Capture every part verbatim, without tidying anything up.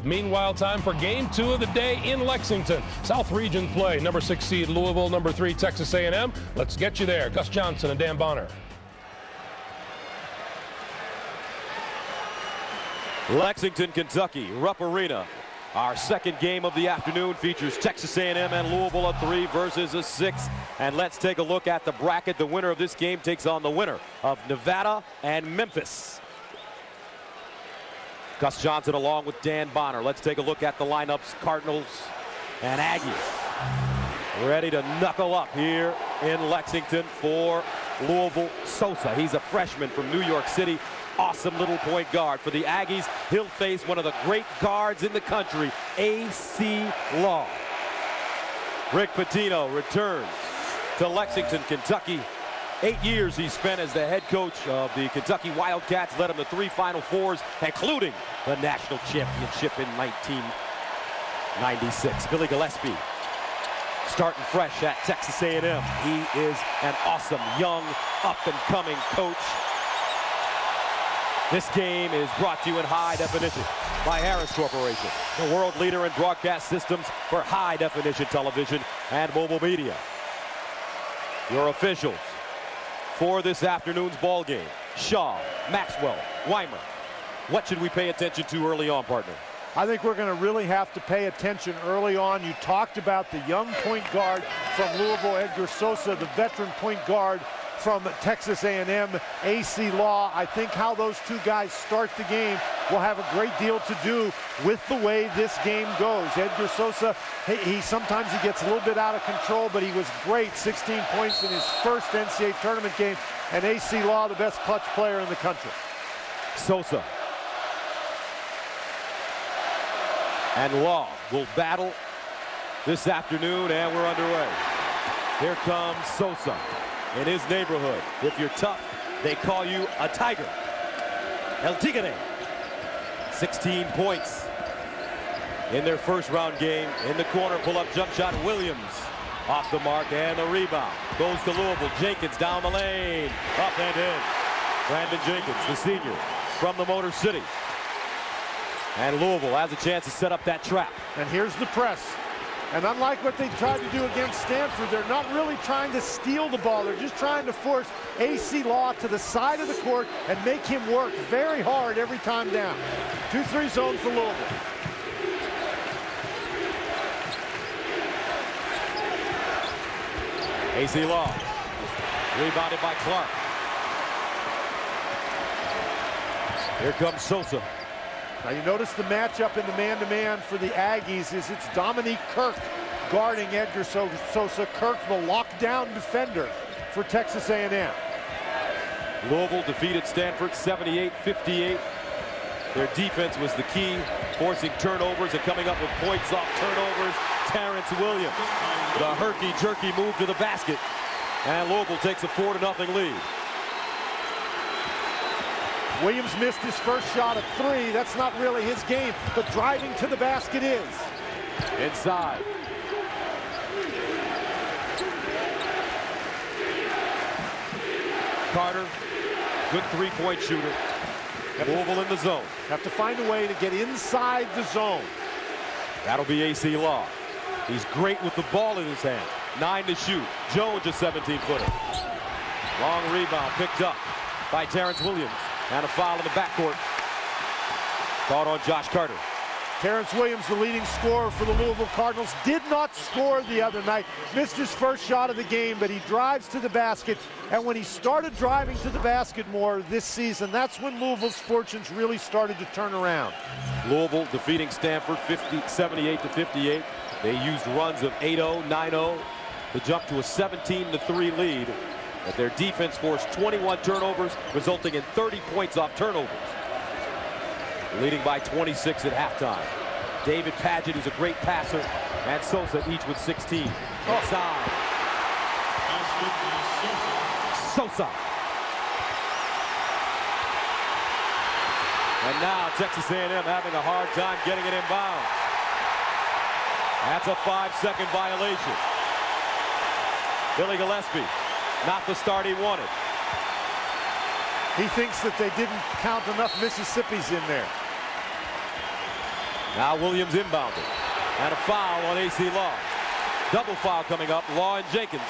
Meanwhile, time for game two of the day in Lexington. South Region play. Number six seed Louisville, number three Texas A and M. Let's get you there. Gus Johnson and Dan Bonner. Lexington, Kentucky, Rupp Arena. Our second game of the afternoon features Texas A and M and Louisville, a three versus a six. And let's take a look at the bracket. The winner of this game takes on the winner of Nevada and Memphis. Gus Johnson along with Dan Bonner. Let's take a look at the lineups. Cardinals and Aggies ready to knuckle up here in Lexington for Louisville. Sosa, he's a freshman from New York City. Awesome little point guard. For the Aggies, he'll face one of the great guards in the country, A C Law. Rick Pitino returns to Lexington, Kentucky. Eight years he spent as the head coach of the Kentucky Wildcats, led them to three Final Fours, including the national championship in nineteen ninety-six. Billy Gillespie starting fresh at Texas A and M. He is an awesome, young, up-and-coming coach. This game is brought to you in high definition by Harris Corporation, the world leader in broadcast systems for high-definition television and mobile media. Your officials for this afternoon's ball game: Shaw, Maxwell, Weimer. What should we pay attention to early on, partner? I think we're going to really have to pay attention early on. You talked about the young point guard from Louisville, Edgar Sosa, the veteran point guard from Texas A and M, A C Law. I think how those two guys start the game will have a great deal to do with the way this game goes. Edgar Sosa, he, he sometimes he gets a little bit out of control, but he was great. sixteen points in his first N C double A tournament game. And A C Law, the best clutch player in the country. Sosa and Law will battle this afternoon, and we're underway. Here comes Sosa. In his neighborhood, if you're tough, they call you a tiger. El Tigre. sixteen points in their first round game. In the corner, pull-up jump shot. Williams off the mark, and the rebound goes to Louisville. Jenkins down the lane, up and in. Brandon Jenkins, the senior from the Motor City. And Louisville has a chance to set up that trap. And here's the press. And unlike what they tried to do against Stanford, they're not really trying to steal the ball. They're just trying to force A C Law to the side of the court and make him work very hard every time down. two three zone for Louisville. A C Law rebounded by Clark. Here comes Sosa. Now you notice the matchup in the man-to-man for the Aggies is it's Dominique Kirk guarding Edgar Sosa. Kirk, the lockdown defender for Texas A and M. Louisville defeated Stanford seventy-eight fifty-eight. Their defense was the key, forcing turnovers and coming up with points off turnovers. Terrence Williams, the herky-jerky move to the basket, and Louisville takes a four to nothing lead. Williams missed his first shot at three. That's not really his game, but driving to the basket is. Inside. Carter, good three-point shooter. Louisville in the zone. Have to find a way to get inside the zone. That'll be A C Law. He's great with the ball in his hand. Nine to shoot. Jones, a seventeen-footer. Long rebound picked up by Terrence Williams. And a foul in the backcourt. Caught on Josh Carter. Terrence Williams, the leading scorer for the Louisville Cardinals, did not score the other night. Missed his first shot of the game, but he drives to the basket. And when he started driving to the basket more this season, that's when Louisville's fortunes really started to turn around. Louisville defeating Stanford seventy-eight to fifty-eight. They used runs of eight oh, nine oh to jump to a seventeen to three lead. But their defense forced twenty-one turnovers, resulting in thirty points off turnovers. Leading by twenty-six at halftime. David Padgett, who's a great passer, and Sosa each with sixteen. Inside. Sosa. And now Texas A and M having a hard time getting it inbound. That's a five-second violation. Billy Gillespie, not the start he wanted. He thinks that they didn't count enough Mississippis in there. Now Williams inbounded. And a foul on A C Law. Double foul coming up, Law and Jenkins.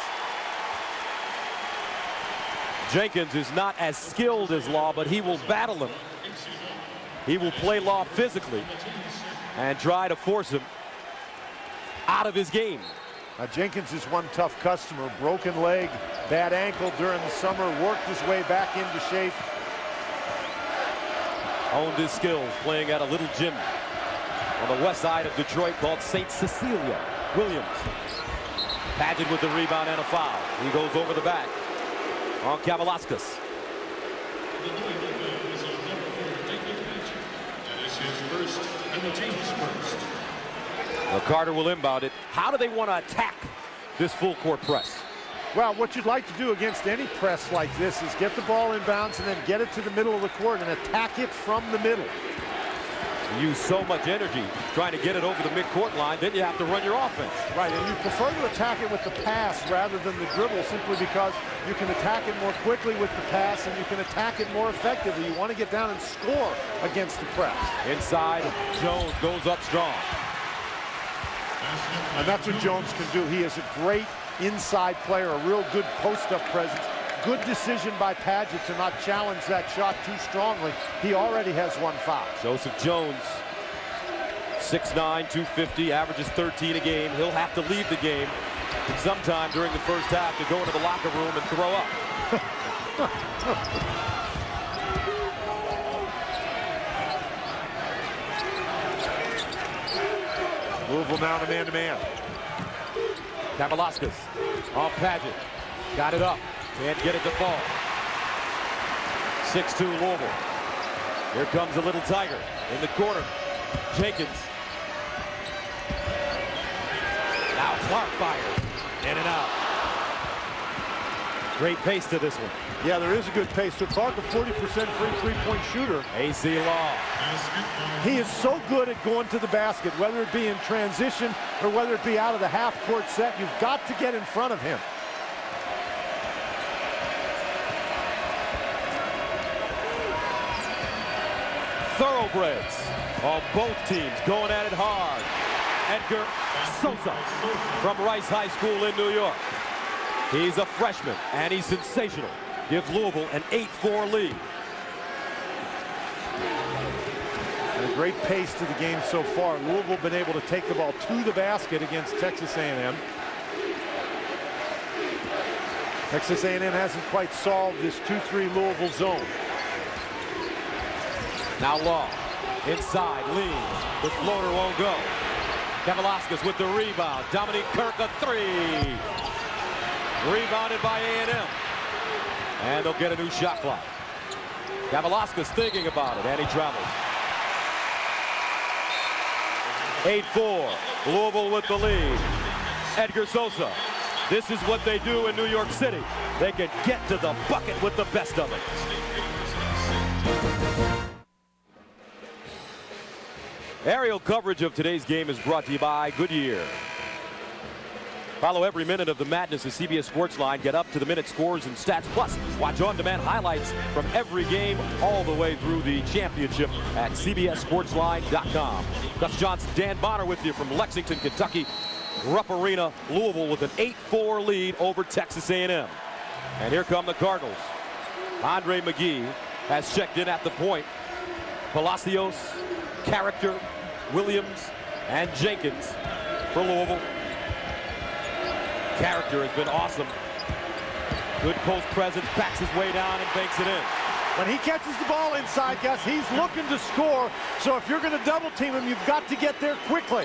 Jenkins is not as skilled as Law, but he will battle him. He will play Law physically and try to force him out of his game. Now, Jenkins is one tough customer. Broken leg, bad ankle during the summer, worked his way back into shape. Honed his skills playing at a little gym on the west side of Detroit called Saint Cecilia. Williams. Paget with the rebound and a foul. He goes over the back on Kavaliauskas. Well, Carter will inbound it. How do they want to attack this full court press? Well, what you'd like to do against any press like this is get the ball in bounds and then get it to the middle of the court and attack it from the middle. You use so much energy trying to get it over the midcourt line, then you have to run your offense. Right, and you prefer to attack it with the pass rather than the dribble simply because you can attack it more quickly with the pass and you can attack it more effectively. You want to get down and score against the press. Inside, Jones goes up strong. And that's what Jones can do. He is a great inside player, a real good post-up presence. Good decision by Paget to not challenge that shot too strongly. He already has one foul. Joseph Jones, six nine, two fifty, averages thirteen a game. He'll have to leave the game sometime during the first half to go into the locker room and throw up. Louisville now to man-to-man. Kavaliauskas on Paget. Got it up. Can't get it to fall. six two Louisville. Here comes a little Tiger in the corner. Jenkins. Now Clark fires. In and out. Great pace to this one. Yeah, there is a good pace. So Clark, a forty percent free three-point shooter. A C Law. He is so good at going to the basket, whether it be in transition or whether it be out of the half-court set. You've got to get in front of him. Thoroughbreds on both teams going at it hard. Edgar Sosa from Rice High School in New York. He's a freshman and he's sensational. Gives Louisville an eight four lead. And a great pace to the game so far. Louisville been able to take the ball to the basket against Texas A and M. Texas A and M hasn't quite solved this two three Louisville zone. Now Law, inside, leans. The floater won't go. Kavaliauskas with the rebound. Dominique Kirk, a three. Rebounded by A and M. And they'll get a new shot clock. Kavaliauskas thinking about it, and he travels. eight four, Louisville with the lead. Edgar Sosa. This is what they do in New York City. They can get to the bucket with the best of it. Aerial coverage of today's game is brought to you by Goodyear. Follow every minute of the madness of C B S Sportsline. Get up-to-the-minute scores and stats. Plus, watch on-demand highlights from every game all the way through the championship at C B S Sportsline dot com. Gus Johnson, Dan Bonner with you from Lexington, Kentucky. Rupp Arena, Louisville with an eight four lead over Texas A and M. And here come the Cardinals. Andre McGee has checked in at the point. Palacios, Character, Williams, and Jenkins for Louisville. Character has been awesome. Good post presence, backs his way down and banks it in. When he catches the ball inside, Gus, he's looking to score. So if you're going to double team him, you've got to get there quickly.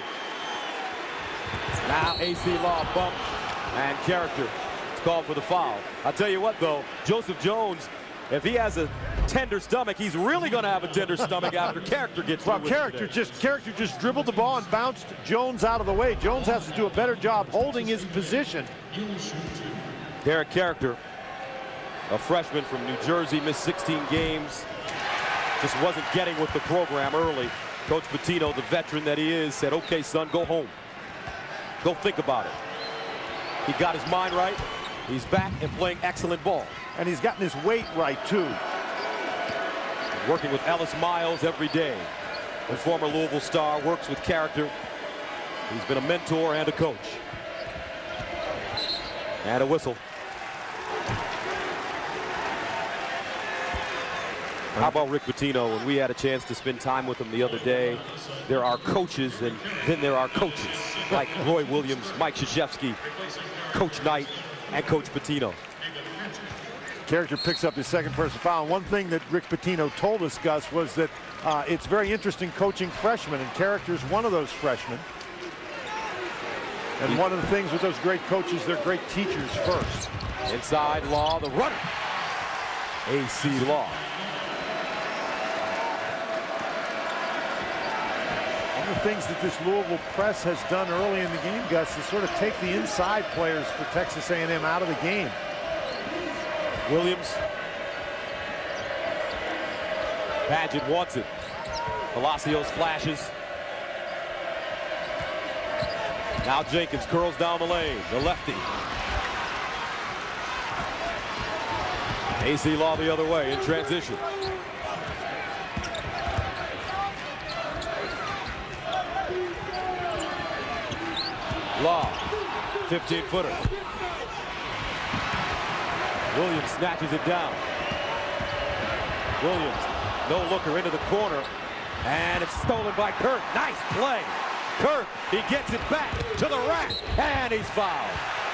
Now A C Law bump and Character. It's called for the foul. I'll tell you what, though, Joseph Jones, if he has a tender stomach, he's really going to have a tender stomach after Character gets well, through Character with just Character just dribbled the ball and bounced Jones out of the way. Jones has to do a better job holding his position. Derek Character, a freshman from New Jersey, missed sixteen games. Just wasn't getting with the program early. Coach Pitino, the veteran that he is, said, okay, son, go home. Go think about it. He got his mind right. He's back and playing excellent ball. And he's gotten his weight right, too. Working with Ellis Miles every day. The former Louisville star works with character. He's been a mentor and a coach. And a whistle. How about Rick Pitino? When we had a chance to spend time with him the other day, there are coaches and then there are coaches like Roy Williams, Mike Krzyzewski, Coach Knight, and Coach Pitino. Character picks up his second personal foul. One thing that Rick Pitino told us, Gus, was that uh, it's very interesting coaching freshmen, and Character's one of those freshmen. And one of the things with those great coaches, they're great teachers first. Inside Law, the runner. A C Law. One of the things that this Louisville press has done early in the game, Gus, is sort of take the inside players for Texas A and M out of the game. Williams. Padgett wants it. Palacios flashes. Now Jenkins curls down the lane. The lefty. A C Law the other way in transition. Law, fifteen footer. Williams snatches it down. Williams, no looker into the corner. And it's stolen by Kirk. Nice play. Kirk, he gets it back to the rack. And he's fouled.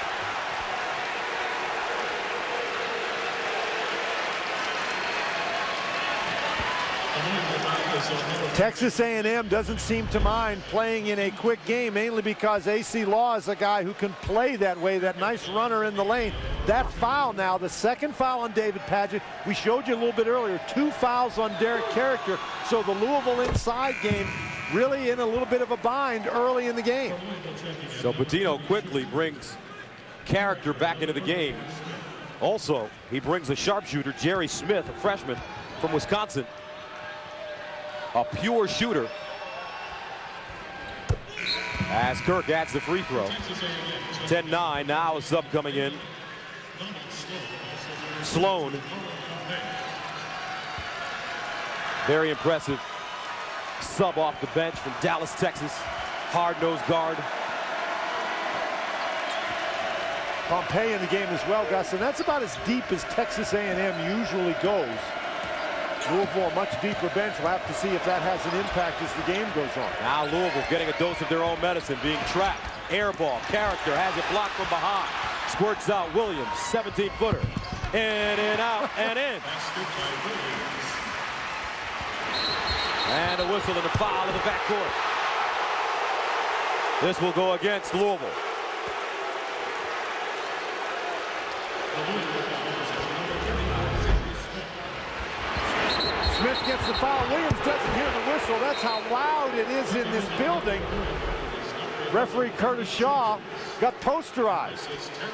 Texas A and M doesn't seem to mind playing in a quick game, mainly because A C Law is a guy who can play that way, that nice runner in the lane. That foul now, the second foul on David Padgett. We showed you a little bit earlier, two fouls on Derek Character. So the Louisville inside game really in a little bit of a bind early in the game. So Pitino quickly brings Character back into the game. Also, he brings a sharpshooter, Jerry Smith, a freshman from Wisconsin. A pure shooter. As Kirk adds the free throw. ten nine, now a sub coming in. Sloan. Very impressive sub off the bench from Dallas, Texas. Hard-nosed guard. Pompey in the game as well, Gus, and that's about as deep as Texas A and M usually goes. Louisville, a much deeper bench. We'll have to see if that has an impact as the game goes on. Now Louisville getting a dose of their own medicine, being trapped. Air ball. Character has it blocked from behind. Squirts out Williams, seventeen footer. In and out and in. And a whistle and a foul in the backcourt. This will go against Louisville. Smith gets the foul. Williams doesn't hear the whistle. That's how loud it is in this building. Referee Curtis Shaw got posterized.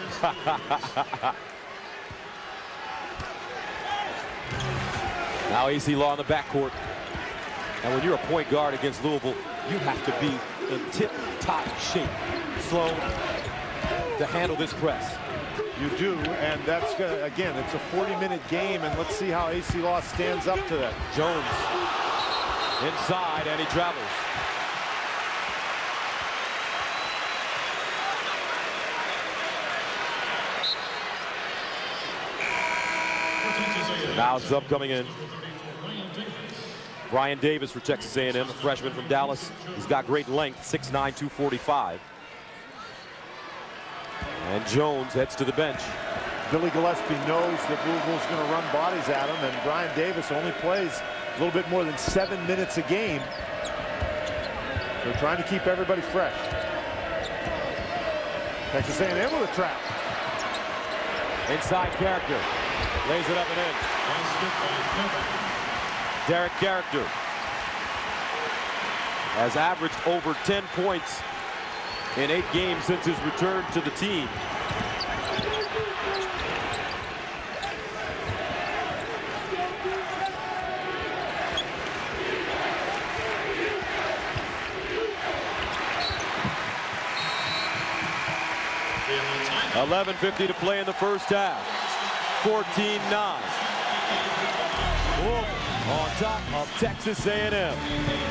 Now A C Law in the backcourt. And when you're a point guard against Louisville, you have to be in tip-top shape. Sloan to handle this press. You do, and that's gonna, again, it's a forty minute game, and let's see how A C Law stands up to that. Jones inside, and he travels. Now sub coming in. Brian Davis for Texas A and M, a freshman from Dallas. He's got great length, six nine, two forty-five. And Jones heads to the bench. Billy Gillespie knows that Louisville's going to run bodies at him, and Brian Davis only plays a little bit more than seven minutes a game. They're trying to keep everybody fresh. Texas A and M with a trap. Inside Character. Lays it up and in. Derek Character has averaged over ten points in eight games since his return to the team. eleven fifty to play in the first half. fourteen nine. on top of Texas A and M.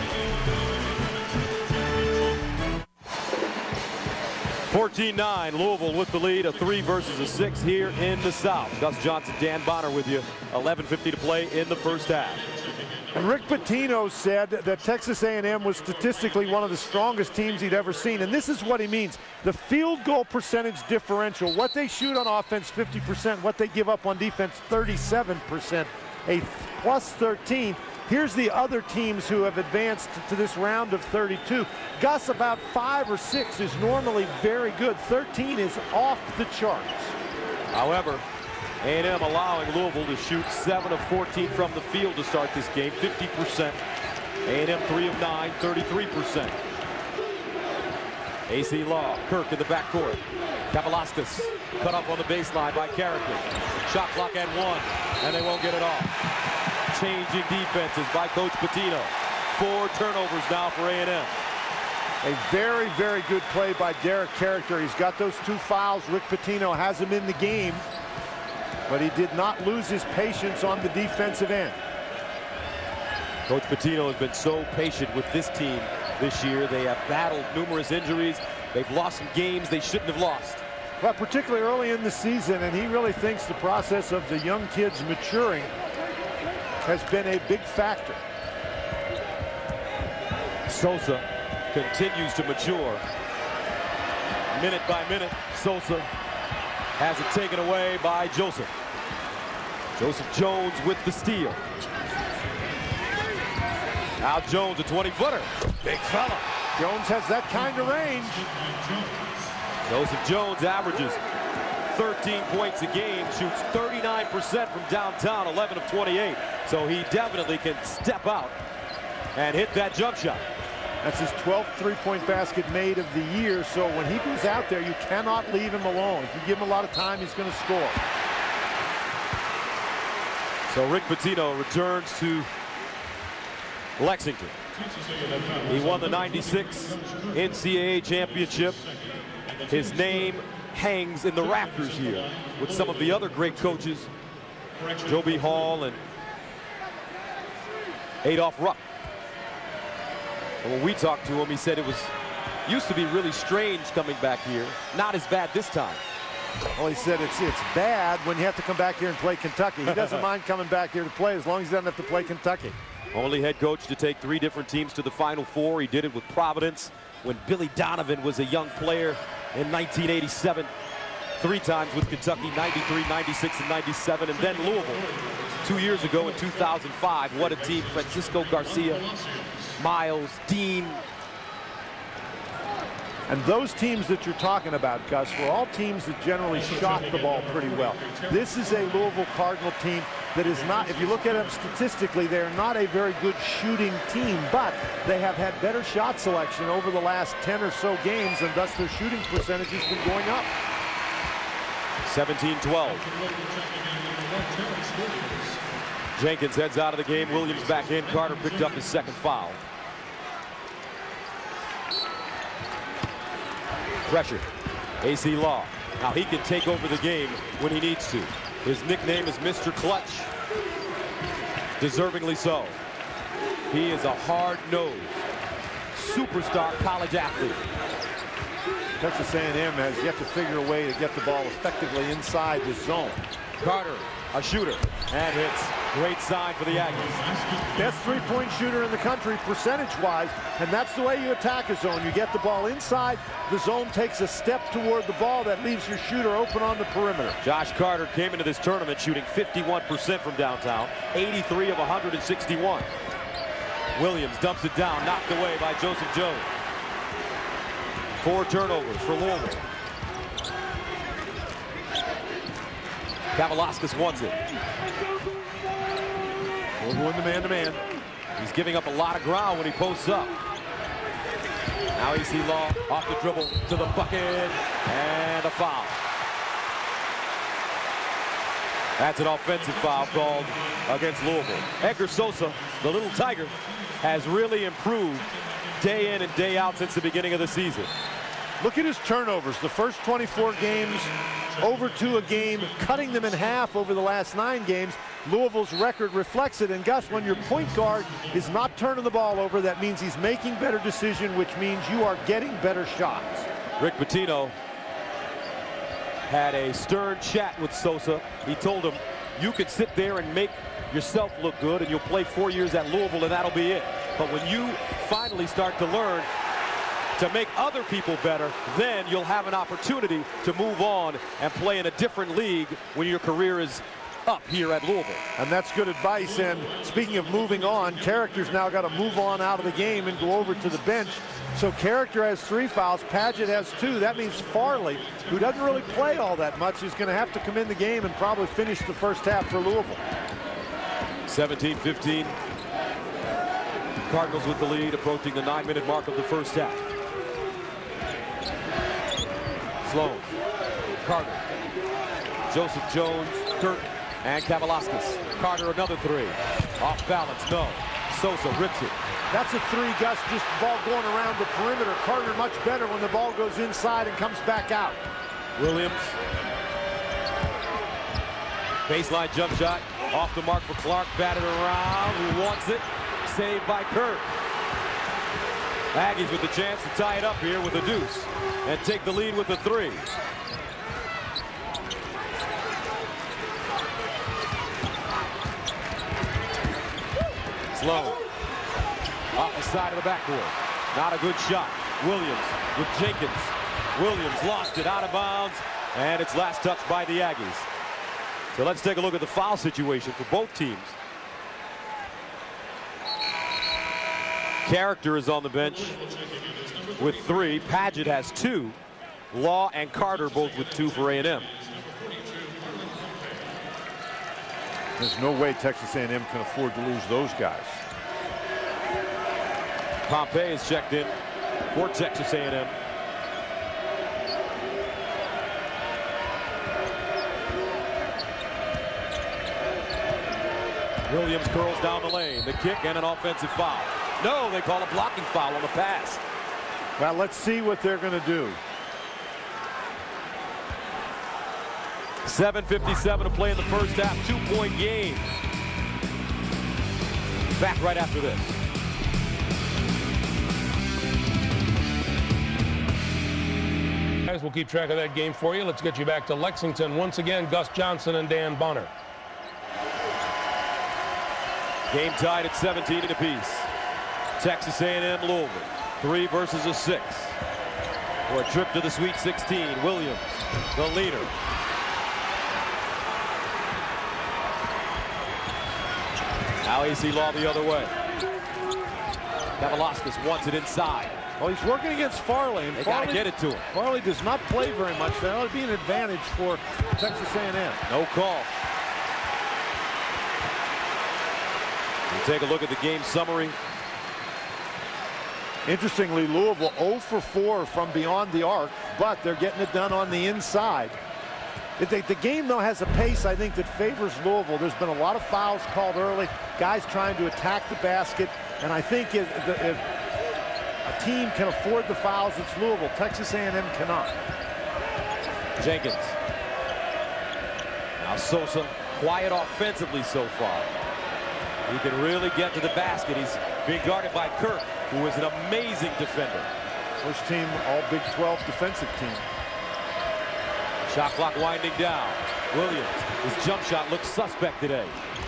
fourteen nine, Louisville with the lead, a three versus a six here in the South. Gus Johnson, Dan Bonner with you, eleven fifty to play in the first half. And Rick Pitino said that Texas A and M was statistically one of the strongest teams he'd ever seen. And this is what he means. The field goal percentage differential, what they shoot on offense, fifty percent, what they give up on defense, thirty-seven percent, a plus thirteen. Here's the other teams who have advanced to this round of thirty-two. Gus, about five or six is normally very good. thirteen is off the charts. However, A and M allowing Louisville to shoot seven of fourteen from the field to start this game, fifty percent. A and M three of nine, thirty-three percent. A C Law, Kirk in the backcourt. Kavalauskas cut up on the baseline by Carricker. Shot clock at one, and they won't get it off. Changing defenses by Coach Pitino. Four turnovers now for A and M. A very, very good play by Derek Carricker. He's got those two fouls. Rick Pitino has him in the game, but he did not lose his patience on the defensive end. Coach Pitino has been so patient with this team this year. They have battled numerous injuries. They've lost some games they shouldn't have lost. But particularly early in the season, and he really thinks the process of the young kids maturing has been a big factor. Sosa continues to mature. Minute by minute, Sosa has it taken away by Joseph. Joseph Jones with the steal. Now Jones, a twenty footer. Big fella. Jones has that kind of range. Joseph Jones averages thirteen points a game, shoots thirty-nine percent from downtown, eleven of twenty-eight. So he definitely can step out and hit that jump shot. That's his twelfth three-point basket made of the year. So when he goes out there, you cannot leave him alone. If you give him a lot of time, he's going to score. So Rick Pitino returns to Lexington. He won the ninety-six N C double A championship. His name hangs in the rafters here with some of the other great coaches, Joby Hall and Adolph Rupp. And when we talked to him, he said it was used to be really strange coming back here. Not as bad this time. Well, he said it's it's bad when you have to come back here and play Kentucky. He doesn't mind coming back here to play as long as he doesn't have to play Kentucky. Only head coach to take three different teams to the Final Four. He did it with Providence when Billy Donovan was a young player in nineteen eighty-seven. Three times with Kentucky, ninety-three, ninety-six, and ninety-seven. And then Louisville two years ago in two thousand five. What a team. Francisco Garcia, Miles, Dean. And those teams that you're talking about, Gus, were all teams that generally shot the ball pretty well. This is a Louisville Cardinal team that is not, if you look at them statistically, they're not a very good shooting team, but they have had better shot selection over the last ten or so games, and thus their shooting percentage has been going up. seventeen twelve. Jenkins heads out of the game. Williams back in. Carter picked up his second foul. Pressure. A C Law. Now he can take over the game when he needs to. His nickname is Mister Clutch. Deservingly so. He is a hard-nosed superstar college athlete. Texas A and M has yet to figure a way to get the ball effectively inside the zone. Carter, a shooter, and hits. Great sign for the Aggies. Best three-point shooter in the country percentage-wise, and that's the way you attack a zone. You get the ball inside, the zone takes a step toward the ball that leaves your shooter open on the perimeter. Josh Carter came into this tournament shooting fifty-one percent from downtown, eighty-three of one hundred sixty-one. Williams dumps it down, knocked away by Joseph Jones. Four turnovers for Louisville. Kavalauskas wants it. Louisville in the man-to-man. He's giving up a lot of ground when he posts up. Now A C Law off the dribble to the bucket, and a foul. That's an offensive foul called against Louisville. Edgar Sosa, the little tiger, has really improved day in and day out since the beginning of the season. Look at his turnovers. The first twenty-four games, over two a game, cutting them in half over the last nine games. Louisville's record reflects it. And Gus, when your point guard is not turning the ball over, that means he's making better decisions, which means you are getting better shots. Rick Pitino had a stern chat with Sosa. He told him, you can sit there and make yourself look good and you'll play four years at Louisville and that'll be it. But when you finally start to learn to make other people better, then you'll have an opportunity to move on and play in a different league when your career is up here at Louisville. And that's good advice. And speaking of moving on, Character's now got to move on out of the game and go over to the bench. So Character has three fouls, Paget has two. That means Farley, who doesn't really play all that much, is going to have to come in the game and probably finish the first half for Louisville. seventeen fifteen. Cardinals with the lead, approaching the nine-minute mark of the first half. Sloan, Carter, Joseph Jones, Kirk, and Kavalauskas. Carter another three. Off balance, no. Sosa rips it. That's a three, Gus, just the ball going around the perimeter. Carter much better when the ball goes inside and comes back out. Williams. Baseline jump shot. Off the mark for Clark. Batted around. Who wants it? Saved by Kirk. Aggies with the chance to tie it up here with a deuce and take the lead with a three. Sloan. Off the side of the backboard. Not a good shot. Williams with Jenkins. Williams lost it out of bounds, and it's last touched by the Aggies. So let's take a look at the foul situation for both teams. Character is on the bench with three. Paget has two. Law and Carter both with two for A and M. There's no way Texas A and M can afford to lose those guys. Pompey is checked in for Texas A and M. Williams curls down the lane. The kick and an offensive foul. No, they call a blocking foul on the pass. Well, let's see what they're going to do. seven fifty-seven to play in the first half. Two-point game. Back right after this. Guys, we'll keep track of that game for you. Let's get you back to Lexington. Once again, Gus Johnson and Dan Bonner. Game tied at seventeen apiece. Texas A and M Louisville. Three versus a six. For a trip to the Sweet sixteen. Williams, the leader. Now A C Law the other way. Kavalauskas wants it inside. Well, he's working against Farley. And They Farley, got to get it to him. Farley does not play very much. That ought to be an advantage for Texas A and M. No call. We'll take a look at the game summary. Interestingly, Louisville oh for four from beyond the arc, but they're getting it done on the inside. If they, the game, though, has a pace, I think, that favors Louisville. There's been a lot of fouls called early, guys trying to attack the basket, and I think if, if a team can afford the fouls, it's Louisville. Texas A and M cannot. Jenkins. Now Sosa, quiet offensively so far. He can really get to the basket. He's being guarded by Kirk, who is an amazing defender. First team all Big twelve defensive team. Shot clock winding down. Williams, his jump shot looks suspect today.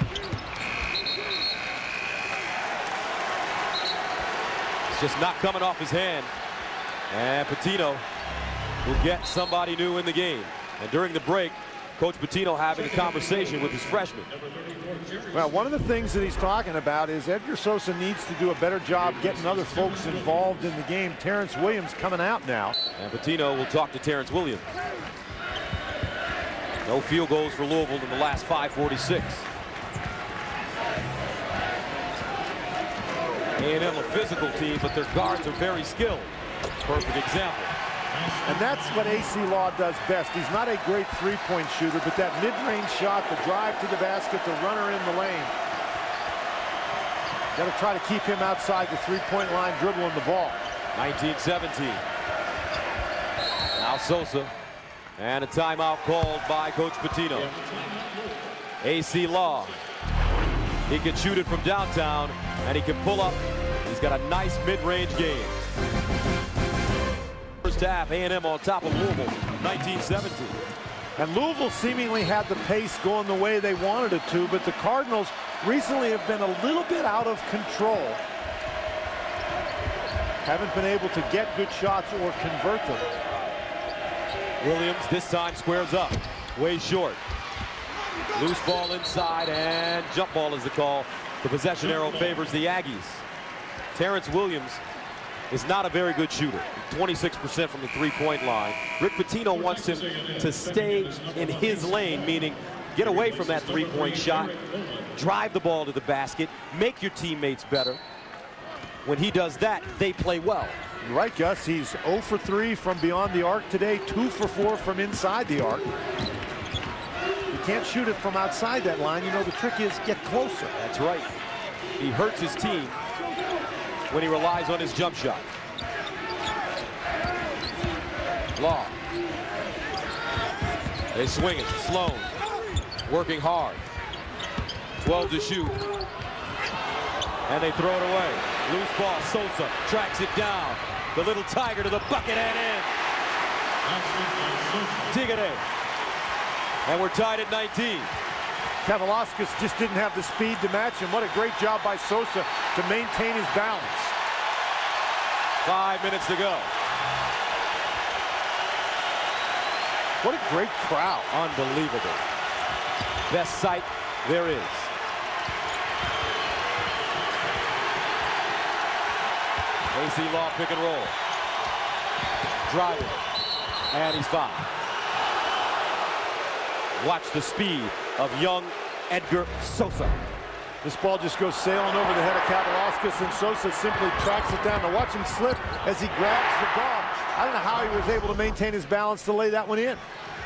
It's just not coming off his hand. And Pitino will get somebody new in the game. And during the break, Coach Pitino having a conversation with his freshmen. Well, one of the things that he's talking about is Edgar Sosa needs to do a better job getting other folks involved in the game. Terrence Williams coming out now. And Pitino will talk to Terrence Williams. No field goals for Louisville in the last five forty-six. A and M a physical team, but their guards are very skilled. Perfect example. And that's what A C Law does best. He's not a great three-point shooter, but that mid-range shot, the drive to the basket, the runner in the lane. Got to try to keep him outside the three-point line, dribbling the ball. nineteen seventeen. Now Sosa. And a timeout called by Coach Pitino. A C Law. He can shoot it from downtown, and he can pull up. He's got a nice mid-range game. First half, A and M on top of Louisville, nineteen seventeen. And Louisville seemingly had the pace going the way they wanted it to, but the Cardinals recently have been a little bit out of control. Haven't been able to get good shots or convert them. Williams this time squares up, way short. Loose ball inside, and jump ball is the call. The possession arrow favors the Aggies. Terrence Williams is not a very good shooter. twenty-six percent from the three-point line. Rick Pitino wants him to stay in his lane, meaning get away from that three-point shot, drive the ball to the basket, make your teammates better. When he does that, they play well. You're right, Gus. He's zero for three from beyond the arc today, two for four from inside the arc. You can't shoot it from outside that line. You know, the trick is get closer. That's right. He hurts his team when he relies on his jump shot. Law. They swing it. Sloan working hard. twelve to shoot. And they throw it away. Loose ball. Sosa tracks it down. The little tiger to the bucket and in. Tigre. And we're tied at nineteen. Kavalauskas just didn't have the speed to match him. What a great job by Sosa to maintain his balance. Five minutes to go. What a great crowd. Unbelievable. Best sight there is. A C Law pick and roll. Driving. And he's fouled. Watch the speed of young Edgar Sosa. This ball just goes sailing over the head of Kavalauskas, and Sosa simply tracks it down. Now watch him slip as he grabs the ball. I don't know how he was able to maintain his balance to lay that one in.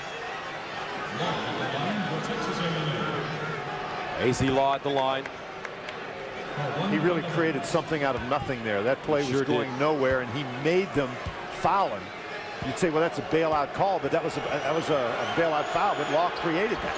A C Law at the line. He really created something out of nothing there. That play was Sure going did. nowhere, and he made them foul him. You'd say, well, that's a bailout call, but that was a, that was a, a bailout foul, but Law created that.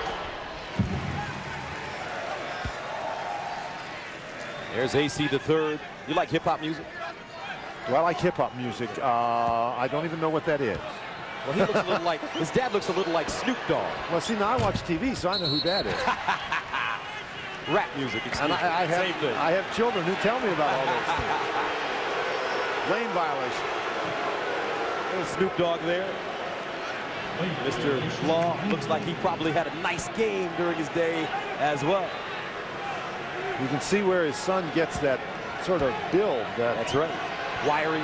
There's A C the third. You like hip-hop music? Do I like hip-hop music? Uh, I don't even know what that is. Well, he looks a little like, his dad looks a little like Snoop Dogg. Well, see, now I watch T V, so I know who that is. Rap music, excuse And me. I, I, have, Same thing. I have children who tell me about all those things. Lane violation. Little Snoop Dogg there. Mister Law looks like he probably had a nice game during his day as well. You can see where his son gets that sort of build. That That's right. Wiry.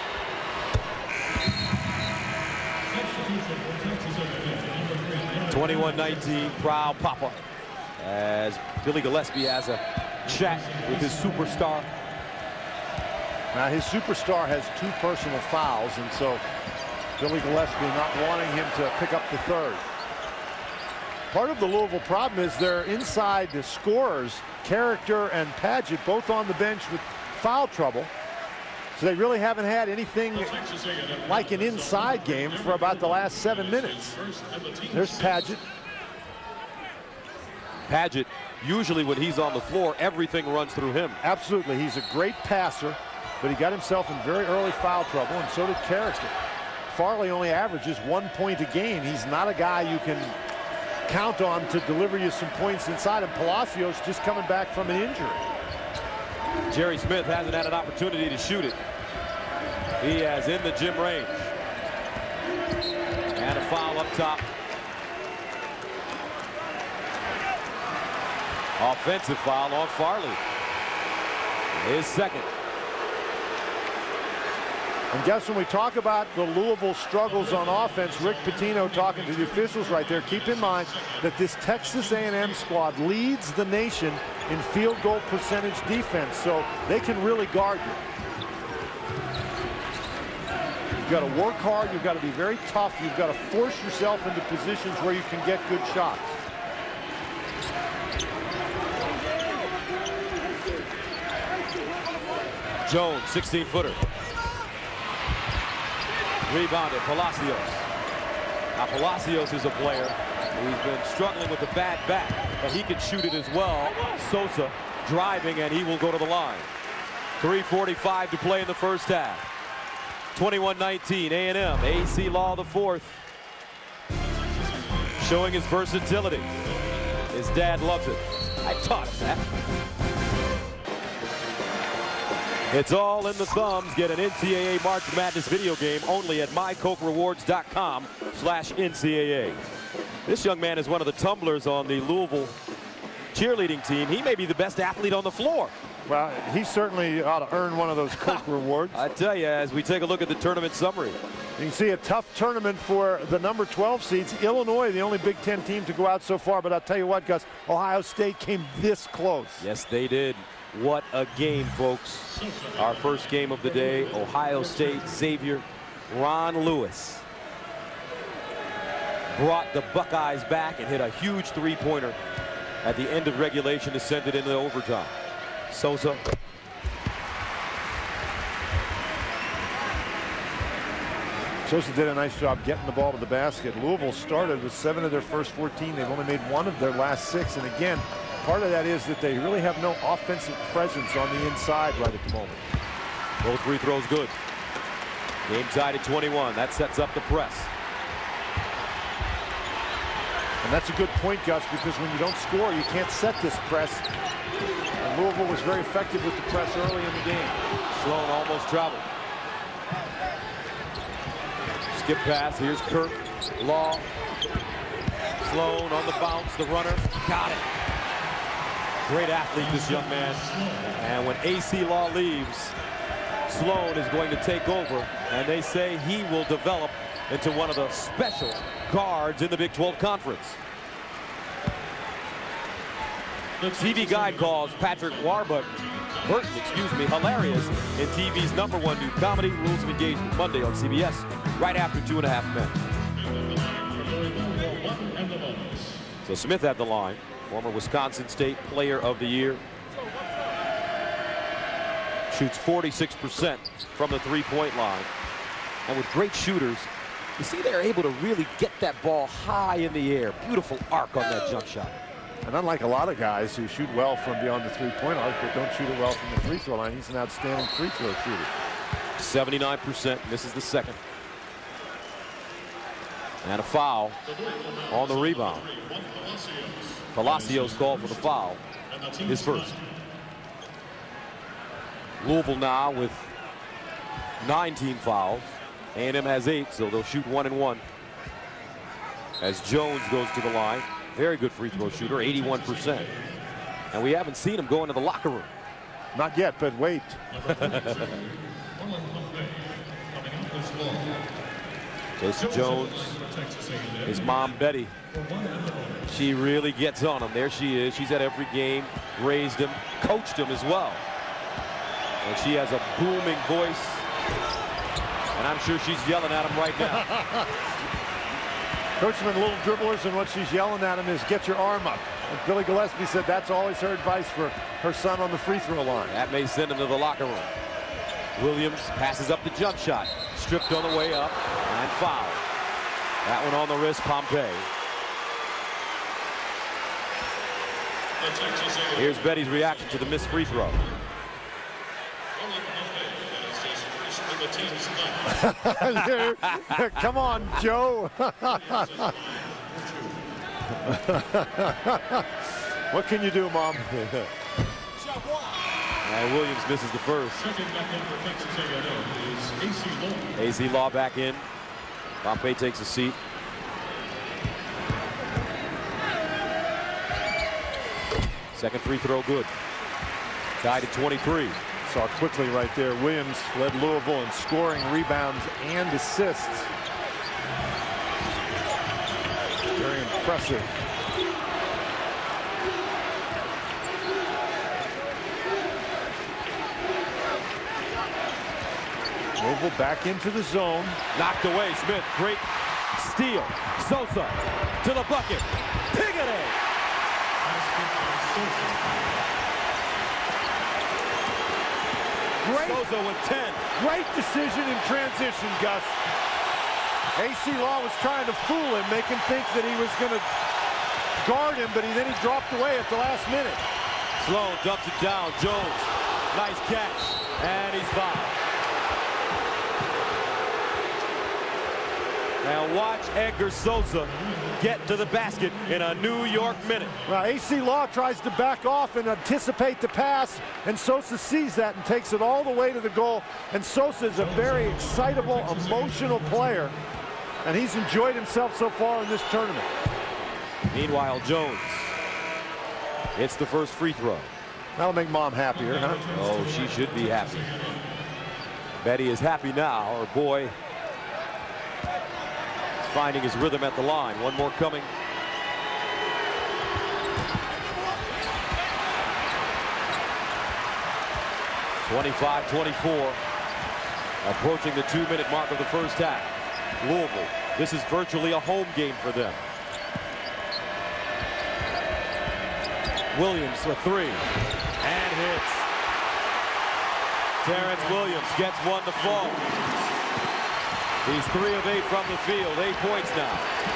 twenty-one nineteen, proud papa. As Billy Gillespie has a chat with his superstar. Now his superstar has two personal fouls, and so Billy Gillespie not wanting him to pick up the third. Part of the Louisville problem is they're inside the scorers, Character and Paget, both on the bench with foul trouble. So they really haven't had anything like an inside game for about the last seven minutes. There's Paget. Paget, usually when he's on the floor, everything runs through him. Absolutely, he's a great passer, but he got himself in very early foul trouble, and so did Character. Farley only averages one point a game. He's not a guy you can count on to deliver you some points inside, and Palacios just coming back from an injury. Jerry Smith hasn't had an opportunity to shoot it. He has in the gym range. And a foul up top. Offensive foul on Farley. His second. And guess when we talk about the Louisville struggles on offense, Rick Pitino talking to the officials right there, keep in mind that this Texas A and M squad leads the nation in field goal percentage defense, so they can really guard you. You've got to work hard, you've got to be very tough, you've got to force yourself into positions where you can get good shots. Jones, sixteen footer. Rebounded, Palacios. Now Palacios is a player who's been struggling with a bad back, but he can shoot it as well. Sosa driving, and he will go to the line. three forty-five to play in the first half. twenty-one nineteen, A and M. A C Law the fourth. Showing his versatility. His dad loves it. I taught him that. It's all in the thumbs. Get an N C double A March Madness video game only at my coke rewards dot com slash N C double A. This young man is one of the tumblers on the Louisville cheerleading team. He may be the best athlete on the floor. Well, he certainly ought to earn one of those Coke rewards. I tell you, as we take a look at the tournament summary. You can see a tough tournament for the number twelve seeds. Illinois, the only Big Ten team to go out so far. But I'll tell you what, Gus, Ohio State came this close. Yes, they did. What a game, folks. Our first game of the day, Ohio State, Xavier, Ron Lewis brought the Buckeyes back and hit a huge three-pointer at the end of regulation to send it into overtime. Sosa. Sosa did a nice job getting the ball to the basket. Louisville started with seven of their first fourteen. They've only made one of their last six. And again, part of that is that they really have no offensive presence on the inside right at the moment. Both free throws good. Game tied at twenty-one. That sets up the press. And that's a good point, Gus, because when you don't score, you can't set this press. And Louisville was very effective with the press early in the game. Sloan almost traveled. Skip pass. Here's Kirk. Law. Sloan on the bounce. The runner. Got it. Great athlete, this young man. And when A C Law leaves, Sloan is going to take over. And they say he will develop into one of the special guards in the Big twelve Conference. The T V Guide calls Patrick Warburton, Burton, excuse me, hilarious in T V's number one new comedy, Rules of Engagement, Monday on C B S, right after Two and a Half Men. So Smith had the line, former Wisconsin State Player of the Year. Shoots forty-six percent from the three-point line. And with great shooters, you see they're able to really get that ball high in the air. Beautiful arc on that jump shot. And unlike a lot of guys who shoot well from beyond the three-point arc but don't shoot it well from the free throw line, he's an outstanding free throw shooter. seventy-nine percent. This is the second. And a foul on the rebound. Palacios called for the foul. His first. Louisville now with nine team fouls. A and M has eight, so they'll shoot one and one. As Jones goes to the line. Very good free throw shooter, eighty-one percent. And we haven't seen him go into the locker room. Not yet, but wait. Jason Jones, his mom Betty, she really gets on him. There she is. She's at every game, raised him, coached him as well. And she has a booming voice. And I'm sure she's yelling at him right now. Coachman, little dribblers, and what she's yelling at him is get your arm up. And Billy Gillespie said that's always her advice for her son on the free throw line. That may send him to the locker room. Williams passes up the jump shot. Stripped on the way up and foul. That one on the wrist, Pompey. Here's Betty's reaction to the missed free throw. Come on, Joe. What can you do, Mom? And Williams misses the first. A C Law back in. Pompey takes a seat. Second free throw good. Tied at twenty-three. Saw quickly right there. Williams led Louisville in scoring, rebounds, and assists. Very impressive. Louisville back into the zone. Knocked away. Smith, great steal. Sosa to the bucket. Piggity! Great, Sosa with ten. great decision in transition, Gus. A C Law was trying to fool him, make him think that he was going to guard him, but he, then he dropped away at the last minute. Sloan dumps it down. Jones, nice catch, and he's fouled. Now watch Edgar Sosa get to the basket in a New York minute. Well, A C Law tries to back off and anticipate the pass, and Sosa sees that and takes it all the way to the goal. And Sosa is a very excitable, emotional player, and he's enjoyed himself so far in this tournament. Meanwhile, Jones, it's the first free throw. That'll make Mom happier, huh? Oh, she should be happy. Betty is happy now. Her boy is finding his rhythm at the line. One more coming. twenty-five twenty-four. Approaching the two-minute mark of the first half. Louisville, this is virtually a home game for them. Williams a three and hits. Terrence Williams gets one to fall. He's three of eight from the field, eight points now.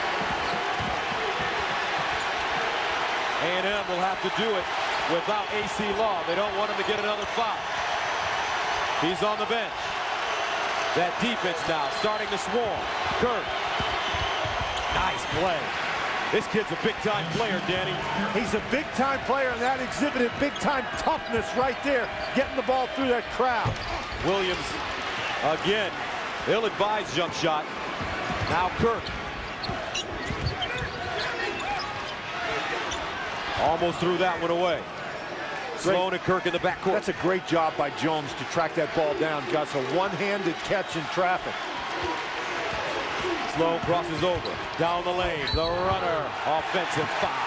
A and M will have to do it without A C Law. They don't want him to get another foul. He's on the bench. That defense now starting to swarm. Kirk. Nice play. This kid's a big-time player, Danny. He's a big-time player, and that exhibited big-time toughness right there, getting the ball through that crowd. Williams, again, ill-advised jump shot. Now Kirk. Almost threw that one away. Sloan and Kirk in the backcourt. That's a great job by Jones to track that ball down, Gus. A one-handed catch in traffic. Sloan crosses over, down the lane, the runner, offensive foul.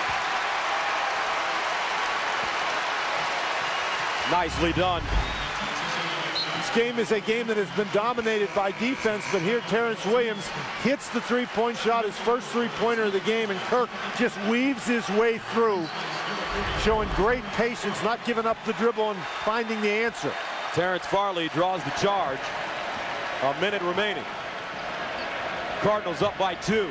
Nicely done. This game is a game that has been dominated by defense, but here Terrence Williams hits the three-point shot, his first three-pointer of the game, and Kirk just weaves his way through, showing great patience, not giving up the dribble and finding the answer. Terrence Farley draws the charge. A minute remaining. Cardinals up by two.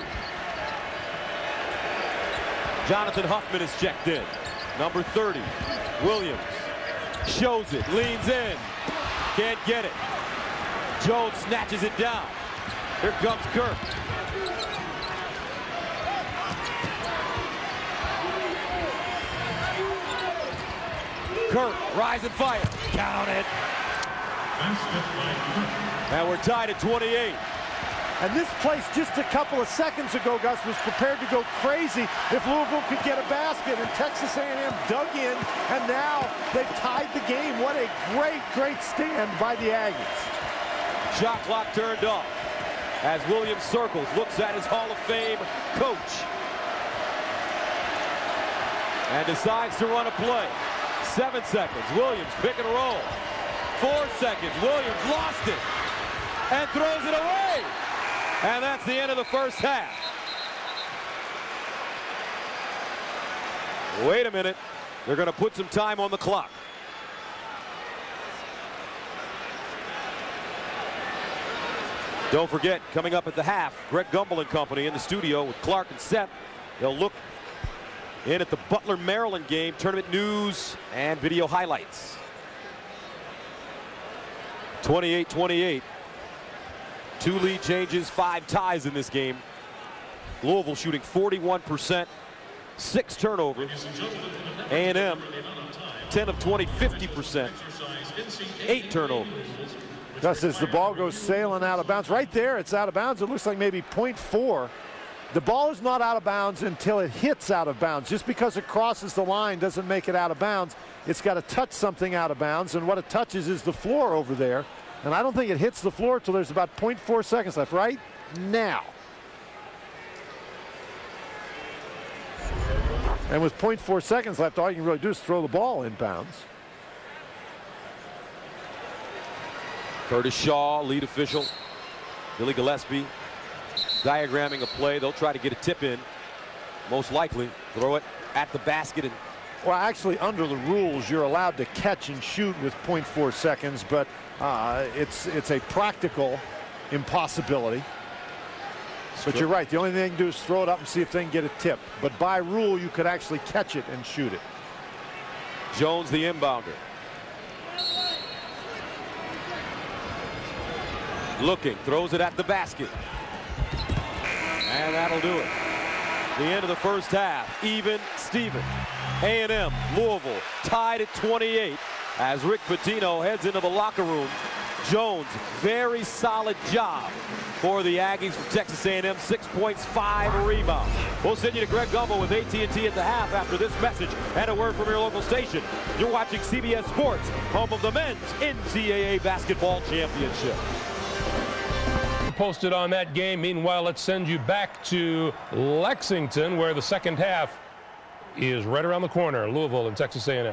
Jonathan Huffman is checked in. Number thirty. Williams shows it, leans in. Can't get it. Jones snatches it down. Here comes Kirk. Kirk, rise and fire. Count it. And we're tied at twenty-eight. And this place just a couple of seconds ago, Gus, was prepared to go crazy if Louisville could get a basket, and Texas A and M dug in, and now they've tied the game. What a great, great stand by the Aggies. Shot clock turned off as Williams circles, looks at his Hall of Fame coach, and decides to run a play. Seven seconds, Williams pick and roll. Four seconds, Williams lost it and throws it away. And that's the end of the first half. Wait a minute. They're going to put some time on the clock. Don't forget, coming up at the half, Greg Gumbel and company in the studio with Clark and Seth. They'll look in at the Butler, Maryland game, tournament news and video highlights. twenty-eight twenty-eight. Two lead changes, five ties in this game. Louisville shooting forty-one percent, six turnovers. A and M, ten of twenty, fifty percent, eight turnovers. Just as the ball goes sailing out of bounds, right there, it's out of bounds. It looks like maybe point four. The ball is not out of bounds until it hits out of bounds. Just because it crosses the line doesn't make it out of bounds. It's got to touch something out of bounds, and what it touches is the floor over there. And I don't think it hits the floor until there's about point four seconds left right now. And with point four seconds left, all you can really do is throw the ball inbounds. Curtis Shaw, lead official. Billy Gillespie diagramming a play. They'll try to get a tip in. Most likely throw it at the basket. And well, actually, under the rules, you're allowed to catch and shoot with point four seconds, but uh, it's it's a practical impossibility. But you're right. The only thing they can do is throw it up and see if they can get a tip. But by rule, you could actually catch it and shoot it. Jones, the inbounder. Looking, throws it at the basket. And that'll do it. The end of the first half, even Steven. A and M, Louisville, tied at twenty-eight as Rick Pitino heads into the locker room. Jones, very solid job for the Aggies from Texas A and M, six points, five rebounds. We'll send you to Greg Gumbel with A T and T at the half after this message and a word from your local station. You're watching C B S Sports, home of the men's N C double A basketball championship. Posted on that game. Meanwhile, let's send you back to Lexington, where the second half is right around the corner. Louisville and Texas A and M.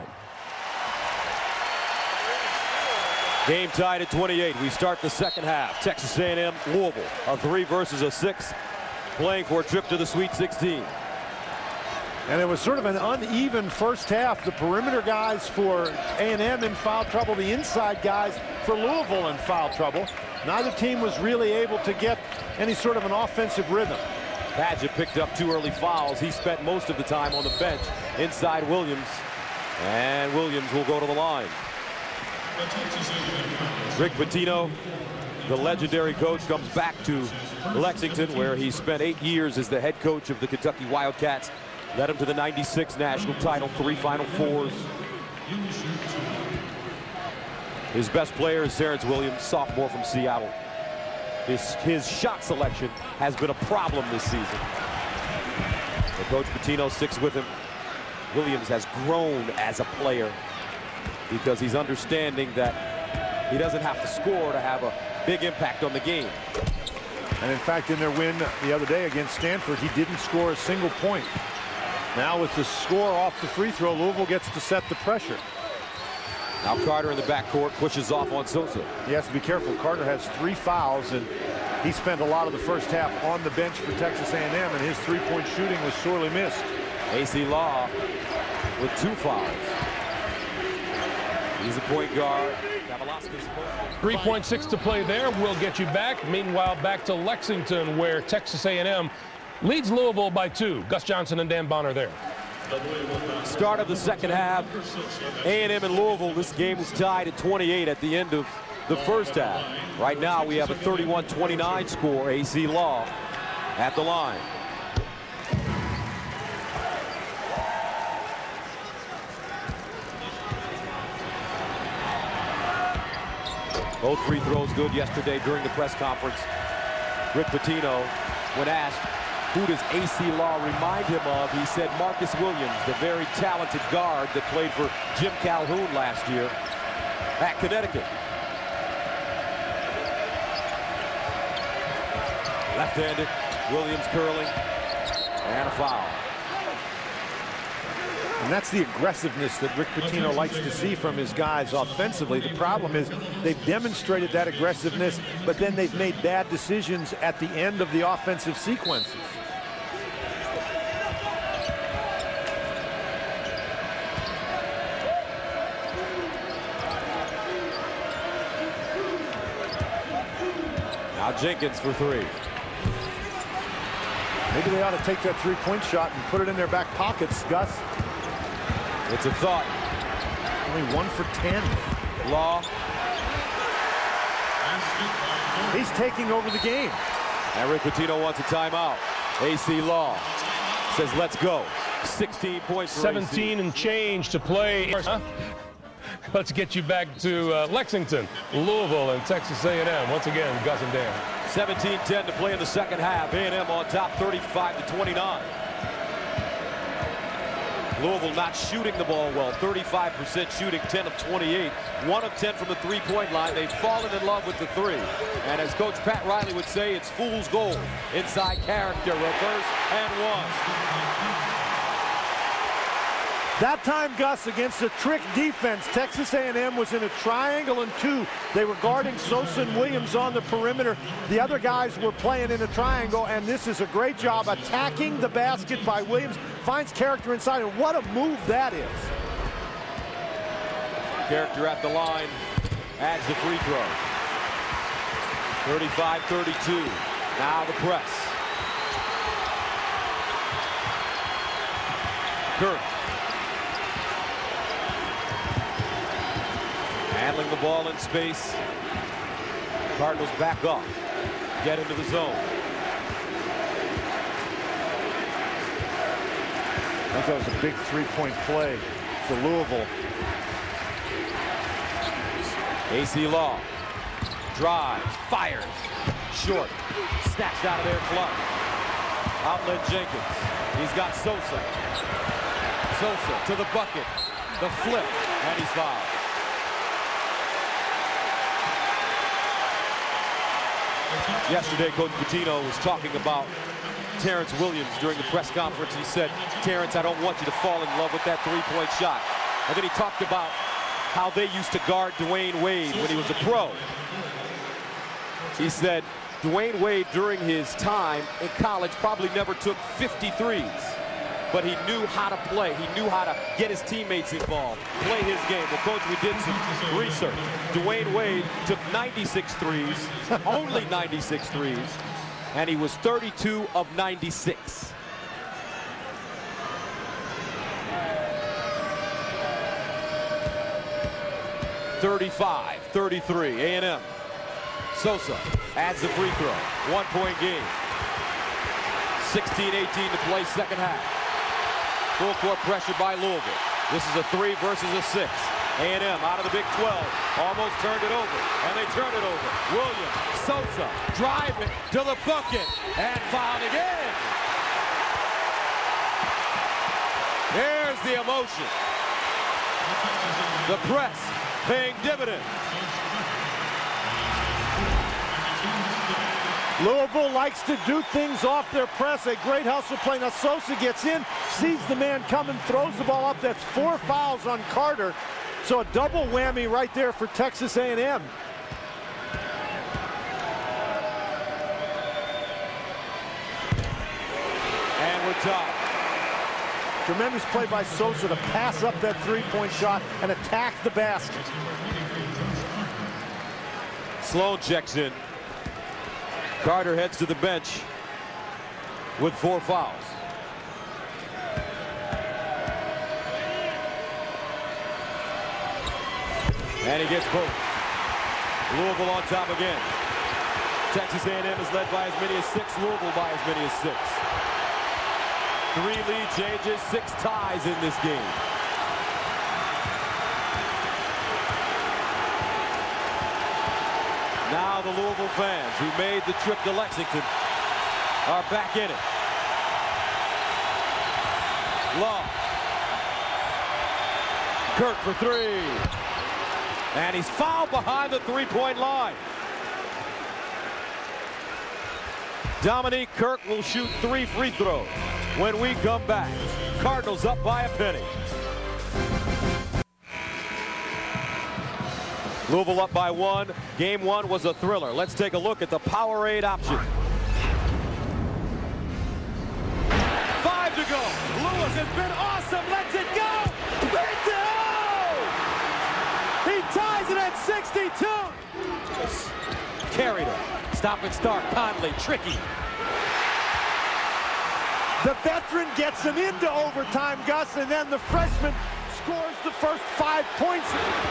Game tied at twenty-eight. We start the second half. Texas A and M, Louisville, a three versus a six, playing for a trip to the Sweet sixteen. And it was sort of an uneven first half. The perimeter guys for A and M in foul trouble. The inside guys for Louisville in foul trouble. Neither team was really able to get any sort of an offensive rhythm. Padgett picked up two early fouls. He spent most of the time on the bench inside Williams. And Williams will go to the line. Rick Pitino, the legendary coach, comes back to Lexington, where he spent eight years as the head coach of the Kentucky Wildcats. Led him to the ninety-six national title, three Final Fours. His best player is Terrence Williams, sophomore from Seattle. His, his shot selection has been a problem this season. But Coach Pitino sticks with him. Williams has grown as a player because he's understanding that he doesn't have to score to have a big impact on the game. And in fact, in their win the other day against Stanford, he didn't score a single point. Now with the score off the free throw, Louisville gets to set the pressure. Now Carter in the backcourt pushes off on Sosa. He has to be careful. Carter has three fouls, and he spent a lot of the first half on the bench for Texas A and M, and his three-point shooting was sorely missed. A C Law with two fouls. He's a point guard. three point six to play there. We'll get you back. Meanwhile, back to Lexington, where Texas A and M leads Louisville by two. Gus Johnson and Dan Bonner there. Start of the second half. A and M and Louisville. This game was tied at twenty-eight at the end of the first half. Right now we have a thirty-one twenty-nine score. A C Law at the line. Both free throws good yesterday during the press conference. Rick Pitino, when asked, who does A C Law remind him of? He said Marcus Williams, the very talented guard that played for Jim Calhoun last year at Connecticut. Left-handed, Williams curling, and a foul. And that's the aggressiveness that Rick Pitino likes to see from his guys offensively. The problem is they've demonstrated that aggressiveness, but then they've made bad decisions at the end of the offensive sequences. Now Jenkins for three. Maybe they ought to take that three-point shot and put it in their back pockets, Gus. It's a thought. Only one for ten. Law. He's taking over the game. And Rick Pitino wants a timeout. A C Law says, let's go. sixteen points for seventeen A C. and change to play. Huh? Let's get you back to uh, Lexington, Louisville, and Texas A and M. Once again, Gus and Dan. seventeen ten to play in the second half. A and M on top, thirty-five to twenty-nine. Louisville not shooting the ball well. thirty-five percent shooting, ten of twenty-eight. one of ten from the three-point line. They've fallen in love with the three. And as Coach Pat Riley would say, it's fool's gold. Inside character, reverse, and one. That time, Gus, against a trick defense, Texas A and M was in a triangle and two. They were guarding Sosa and Williams on the perimeter. The other guys were playing in a triangle, and this is a great job attacking the basket by Williams. Finds character inside, and what a move that is. Character at the line, adds the free throw. thirty-five thirty-two. Now the press. Kirk. Handling the ball in space. Cardinals back up. Get into the zone. I think that was a big three-point play for Louisville. A C Law drives, fires, short, snatched out of there. Clark. Outlet Jenkins. He's got Sosa. Sosa to the bucket. The flip, and he's fouled. Yesterday, Coach Pitino was talking about Terrence Williams during the press conference. He said, Terrence, I don't want you to fall in love with that three-point shot. And then he talked about how they used to guard Dwayne Wade when he was a pro. He said Dwayne Wade during his time in college probably never took fifty-threes, but he knew how to play. He knew how to get his teammates involved, play his game. Well, Coach, we did some research. Dwayne Wade took ninety-six threes, only ninety-six threes, and he was thirty-two of ninety-six. thirty-five thirty-three, A and M. Sosa adds the free throw. One-point game. sixteen eighteen to play, second half. Full court pressure by Louisville. This is a three versus a six. A and M out of the Big twelve. Almost turned it over, and they turn it over. Williams, Sosa, driving to the bucket, and fouled again. There's the emotion. The press paying dividends. Louisville likes to do things off their press. A great hustle play. Now Sosa gets in, sees the man coming, throws the ball up. That's four fouls on Carter. So a double whammy right there for Texas A and M. And we're tied. Tremendous play by Sosa to pass up that three-point shot and attack the basket. Sloan checks in. Carter heads to the bench with four fouls. And he gets both. Louisville on top again. Texas A and M is led by as many as six. Louisville by as many as six. Three lead changes, six ties in this game. Now the Louisville fans who made the trip to Lexington are back in it. Law. Kirk for three. And he's fouled behind the three-point line. Dominique Kirk will shoot three free throws when we come back. Cardinals up by a penny. Louisville up by one. Game one was a thriller. Let's take a look at the Powerade option. Five to go. Lewis has been awesome. Lets it go. He ties it at sixty-two. Just carried her. Stop and start. Conley, tricky. The veteran gets him into overtime, Gus, and then the freshman scores the first five points.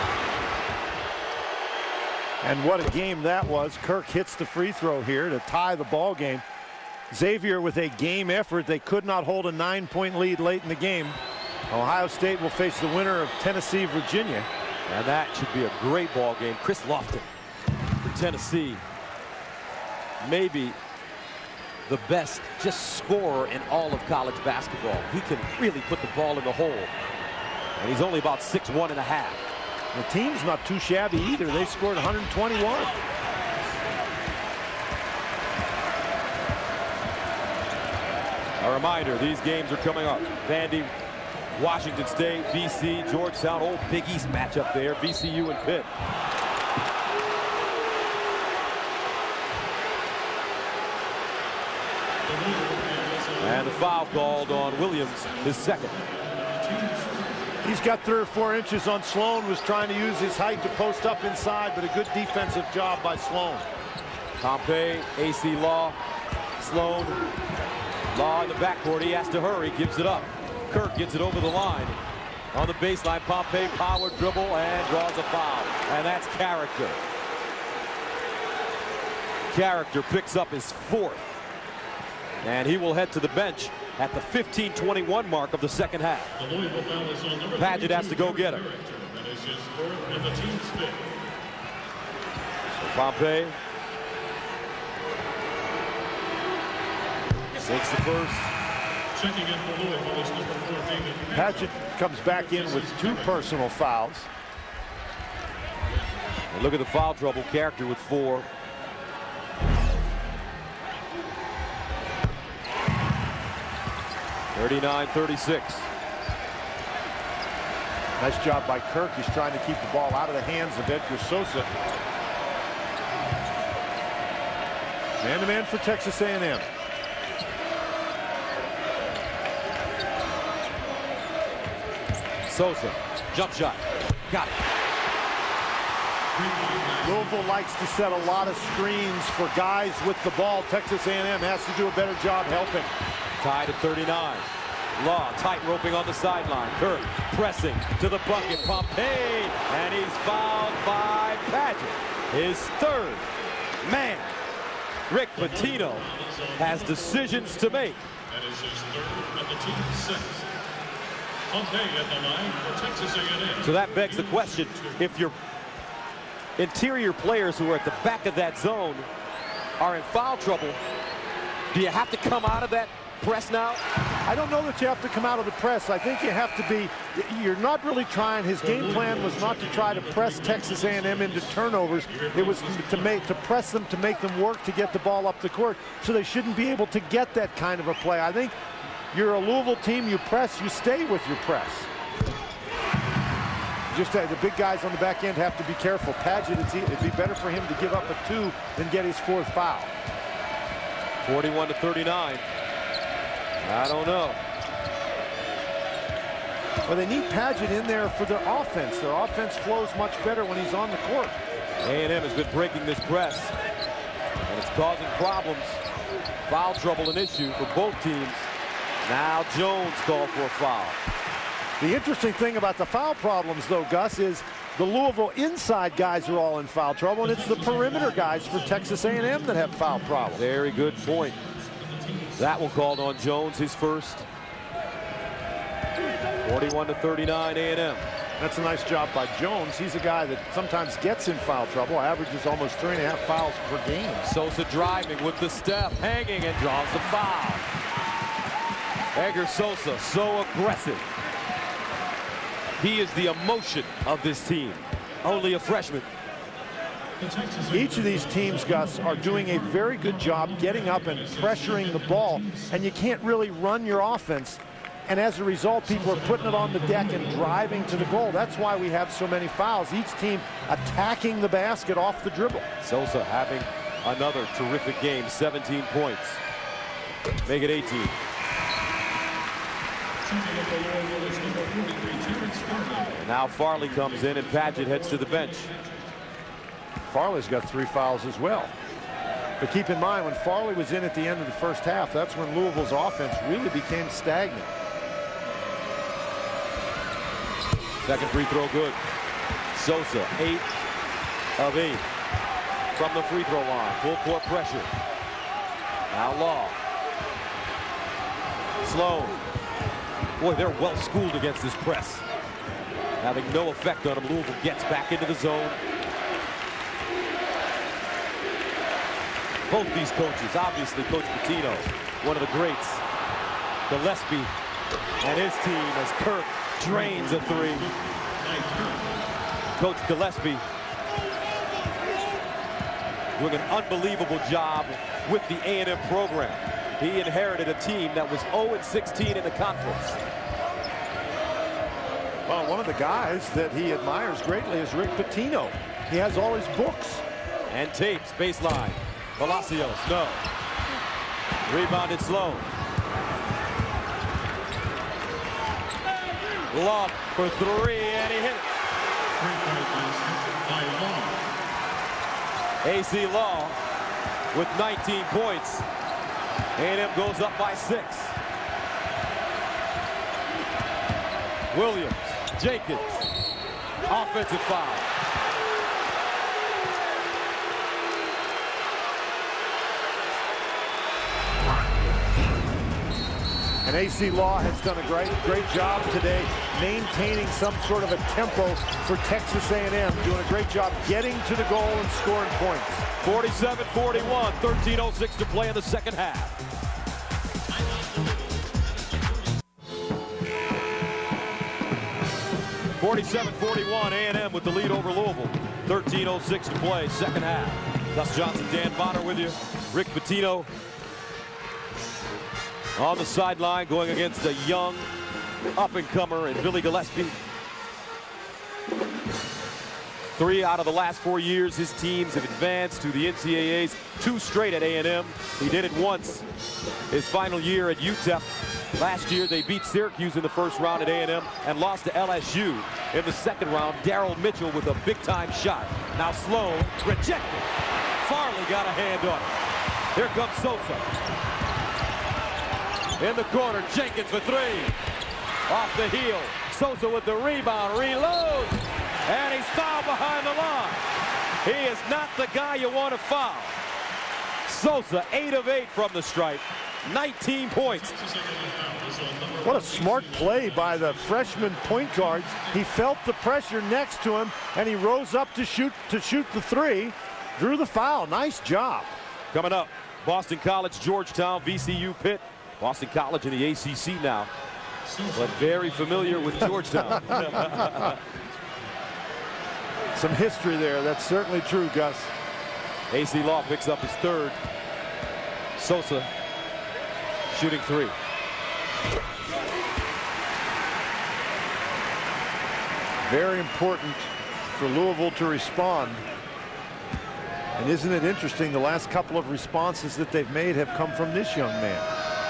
And what a game that was. Kirk hits the free throw here to tie the ball game. Xavier with a game effort. They could not hold a nine-point lead late in the game. Ohio State will face the winner of Tennessee, Virginia. And that should be a great ball game. Chris Lofton for Tennessee. Maybe the best just scorer in all of college basketball. He can really put the ball in the hole. And he's only about six one and a half. The team's not too shabby either. They scored one hundred twenty-one. A reminder, these games are coming up. Vandy, Washington State, B C, Georgetown, old Big East matchup there. V C U and Pitt. And the foul called on Williams, his second. He's got three or four inches on Sloan. Was trying to use his height to post up inside, but a good defensive job by Sloan. Pompey, A C Law, Sloan. Law in the backcourt. He has to hurry, gives it up. Kirk gets it over the line. On the baseline, Pompey power dribble and draws a foul. And that's Character. Character picks up his fourth. And he will head to the bench at the fifteen twenty-one mark of the second half. Padgett has to go get him. So Pompey takes the first. Checking in for Louisville is number four, David. Padgett comes back in with two personal fouls. And look at the foul trouble. Character with four. thirty-nine thirty-six. Nice job by Kirk. He's trying to keep the ball out of the hands of Edgar Sosa. Man-to-man for Texas A and M. Sosa, jump shot. Got it. Louisville likes to set a lot of screens for guys with the ball. Texas A and M has to do a better job helping. Tied at thirty-nine. Law tight roping on the sideline. Kirk pressing to the bucket. Pompey, and he's fouled by Padgett. His third man. Rick Pitino has decisions to make. That is his third and the team's sixth. Pompey at the line for Texas A and M. So that begs the question, if your interior players who are at the back of that zone are in foul trouble, do you have to come out of that press now? I don't know that you have to come out of the press. I think you have to be, you're not really trying, his game plan was not to try to press Texas A and M into turnovers. It was to, to make, to press them, to make them work to get the ball up the court. So they shouldn't be able to get that kind of a play. I think you're a Louisville team, you press, you stay with your press. Just uh, the big guys on the back end have to be careful. Padgett, it's, it'd be better for him to give up a two than get his fourth foul. forty-one to thirty-nine. I don't know. Well, they need Padgett in there for their offense. Their offense flows much better when he's on the court. A and M has been breaking this press, and it's causing problems. Foul trouble an issue for both teams. Now Jones called for a foul. The interesting thing about the foul problems, though, Gus, is the Louisville inside guys are all in foul trouble, and it's the perimeter guys for Texas A and M that have foul problems. Very good point. That one called on Jones, his first. forty-one to thirty-nine, A and M. That's a nice job by Jones. He's a guy that sometimes gets in foul trouble, averages almost three and a half fouls per game. Sosa driving with the step, hanging, and draws the foul. Edgar Sosa, so aggressive. He is the emotion of this team. Only a freshman. Each of these teams, Gus, are doing a very good job getting up and pressuring the ball, and you can't really run your offense. And as a result, people are putting it on the deck and driving to the goal. That's why we have so many fouls. Each team attacking the basket off the dribble. Sosa having another terrific game, seventeen points. Make it eighteen. And now Farley comes in and Padgett heads to the bench. Farley's got three fouls as well. But keep in mind, when Farley was in at the end of the first half, that's when Louisville's offense really became stagnant. Second free throw good. Sosa, eight of eight from the free throw line. Full court pressure. Now Law. Sloan. Boy, they're well schooled against this press. Having no effect on him, Louisville gets back into the zone. Both these coaches, obviously Coach Pitino, one of the greats. Gillespie and his team as Kirk drains a three. Coach Gillespie doing an unbelievable job with the A and M program. He inherited a team that was oh and sixteen in the conference. Well, one of the guys that he admires greatly is Rick Pitino. He has all his books. And tapes, baseline. Palacios, no. Rebounded Sloan. Lob for three, and he hit it. A C Law with nineteen points. A and M goes up by six. Williams, Jenkins, offensive foul. And A C Law has done a great, great job today maintaining some sort of a tempo for Texas A and M, doing a great job getting to the goal and scoring points. forty-seven forty-one, thirteen oh six to play in the second half. forty-seven forty-one, A and M with the lead over Louisville. thirteen oh six to play, second half. Gus Johnson, Dan Bonner with you. Rick Pitino on the sideline going against a young up-and-comer in Billy Gillespie. Three out of the last four years, his teams have advanced to the N C double A's, two straight at A and M. He did it once his final year at U T E P. Last year, they beat Syracuse in the first round at A and M and lost to L S U in the second round. Darryl Mitchell with a big-time shot. Now Sloan rejected. Farley got a hand on it. Here comes Sosa. In the corner, Jenkins for three. Off the heel. Sosa with the rebound, reloads. And he's fouled behind the line. He is not the guy you want to foul. Sosa, eight of eight from the stripe. nineteen points. What a smart play by the freshman point guard. He felt the pressure next to him, and he rose up to shoot to shoot the three. Drew the foul. Nice job. Coming up, Boston College, Georgetown, V C U, Pitt. Boston College in the A C C now, but very familiar with Georgetown. Some history there. That's certainly true, Gus. A C Law picks up his third. Sosa shooting three. Very important for Louisville to respond. And isn't it interesting, the last couple of responses that they've made have come from this young man.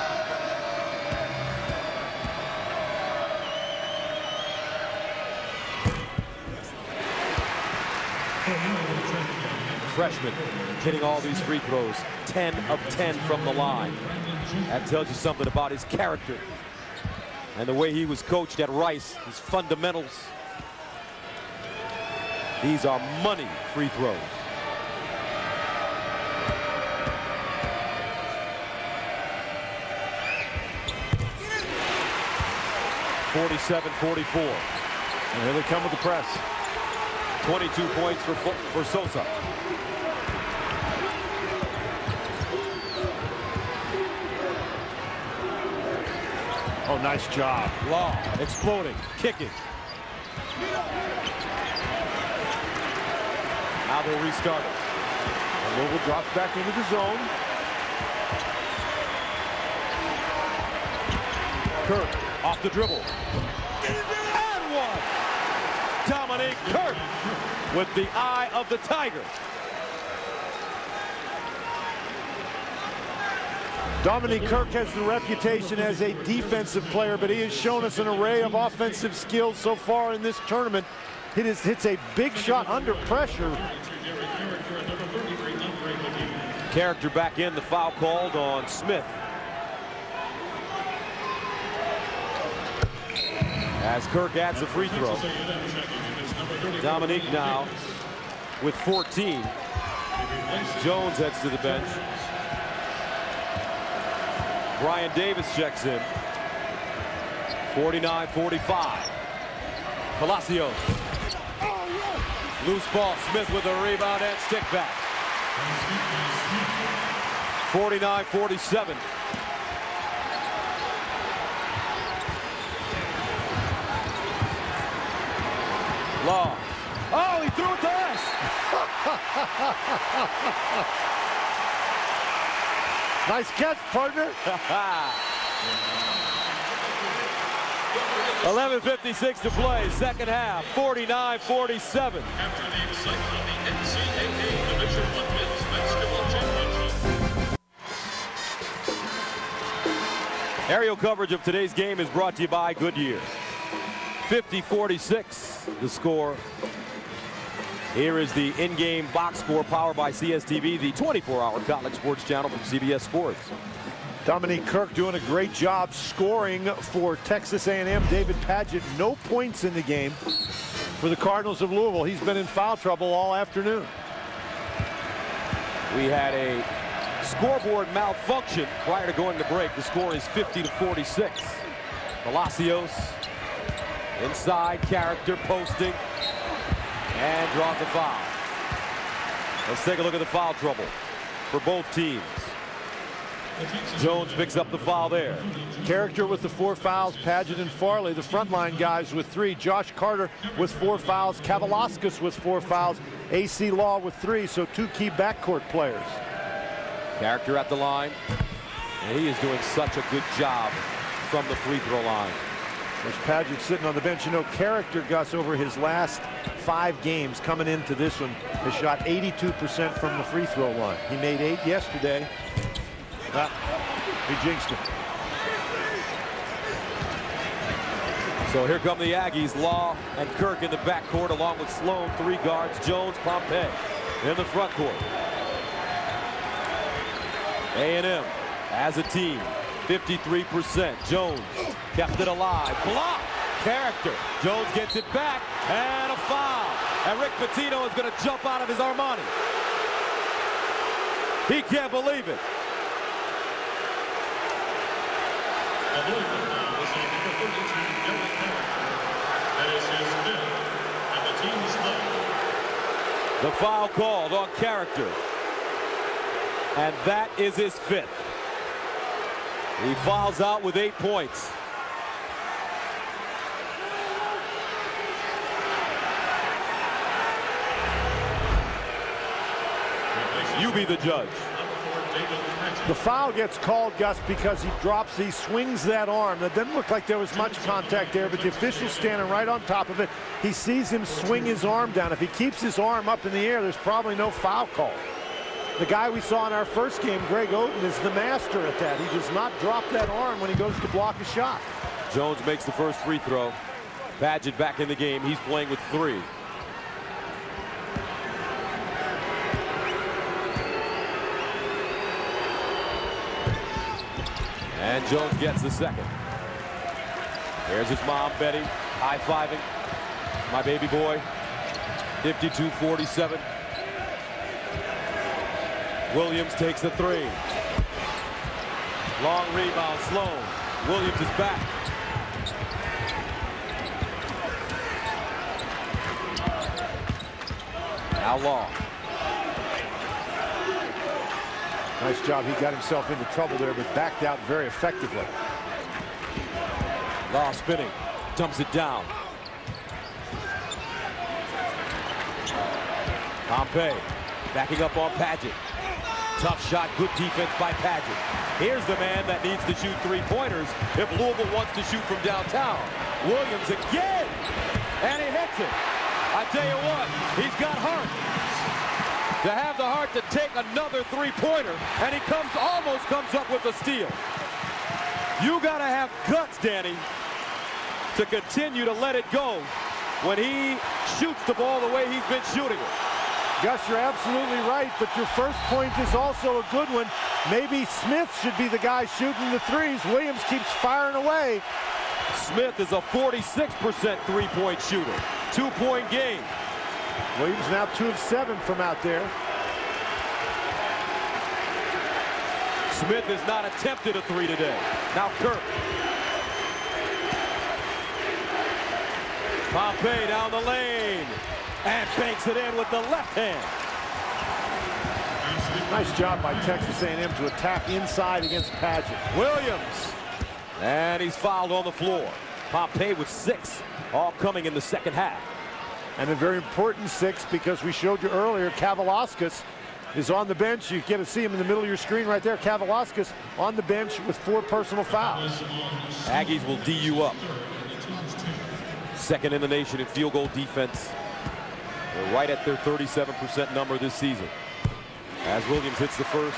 Freshman hitting all these free throws, ten of ten from the line. That tells you something about his character and the way he was coached at Rice, his fundamentals. These are money free throws. forty-seven forty-four. And here they come with the press. twenty-two points for, for Sosa. Oh, nice job. Law exploding, kicking. Now they'll restart it. And Louisville drops back into the zone. Kirk off the dribble. And one. Dominique Kirk with the eye of the tiger. Dominique Kirk has the reputation as a defensive player, but he has shown us an array of offensive skills so far in this tournament. It is, hits a big shot under pressure. Character back in, the foul called on Smith. As Kirk adds the free throw. Dominique now with fourteen. Jones heads to the bench. Brian Davis checks in. forty-nine forty-five. Palacios. Loose ball. Smith with a rebound and stick back. forty-nine forty-seven. Law. Oh, he threw it to us. Nice catch, partner. eleven fifty-six to play, second half, forty-nine forty-seven. After the excitement of the N C double A Division one Men's Basketball Championship. Aerial coverage of today's game is brought to you by Goodyear. fifty forty-six, the score. Here is the in-game box score powered by C S T V, the twenty-four hour college sports channel from C B S Sports. Dominique Kirk doing a great job scoring for Texas A and M. David Padgett, no points in the game for the Cardinals of Louisville. He's been in foul trouble all afternoon. We had a scoreboard malfunction prior to going to break. The score is fifty to forty-six. Palacios inside, character posting, and draws a foul. Let's take a look at the foul trouble for both teams. Jones picks up the foul there. Character with the four fouls, Padgett and Farley, the frontline guys with three. Josh Carter with four fouls, Kavalauskas with four fouls, A C Law with three, so two key backcourt players. Character at the line, and he is doing such a good job from the free throw line. There's Padgett sitting on the bench. You know, Character, Gus, over his last five games coming into this one, has shot eighty-two percent from the free throw line. He made eight yesterday. Ah, he jinxed it. So here come the Aggies, Law and Kirk in the backcourt, along with Sloan, three guards, Jones, Pompey in the front court. A and M as a team, fifty-three percent. Jones kept it alive. Block. Character. Jones gets it back, and a foul. And Rick Pitino is going to jump out of his Armani. He can't believe it. The foul called on Character, and that is his fifth. He fouls out with eight points. You be the judge. The foul gets called, Gus, because he drops, he swings that arm. That didn't look like there was much contact there, but the official's standing right on top of it. He sees him swing his arm down. If he keeps his arm up in the air, there's probably no foul call. The guy we saw in our first game, Greg Oden, is the master at that. He does not drop that arm when he goes to block a shot. Jones makes the first free throw. Padgett back in the game. He's playing with three. And Jones gets the second. There's his mom, Betty, high-fiving my baby boy. fifty-two forty-seven. Williams takes the three. Long rebound, Sloan. Williams is back. Now Law. Nice job. He got himself into trouble there, but backed out very effectively. Law spinning. Dumps it down. Pompey backing up on Padgett. Tough shot. Good defense by Padgett. Here's the man that needs to shoot three-pointers if Louisville wants to shoot from downtown. Williams again. And he hits it. I tell you what, he's got heart. To have the heart to take another three-pointer, and he comes almost comes up with a steal. You gotta have guts, Danny, to continue to let it go when he shoots the ball the way he's been shooting it. Gus, you're absolutely right, but your first point is also a good one. Maybe Smith should be the guy shooting the threes. Williams keeps firing away. Smith is a forty-six percent three-point shooter. Two-point game. Williams now two of seven from out there. Smith has not attempted a three today. Now Kirk. Pompey down the lane. And banks it in with the left hand. Nice job by Texas A and M to attack inside against Padgett. Williams. And he's fouled on the floor. Pompey with six, all coming in the second half. And a very important six, because we showed you earlier, Kavalauskas is on the bench. You get to see him in the middle of your screen right there. Kavalauskas on the bench with four personal fouls. Aggies will D you up. Second in the nation in field goal defense. They're right at their thirty-seven percent number this season. As Williams hits the first.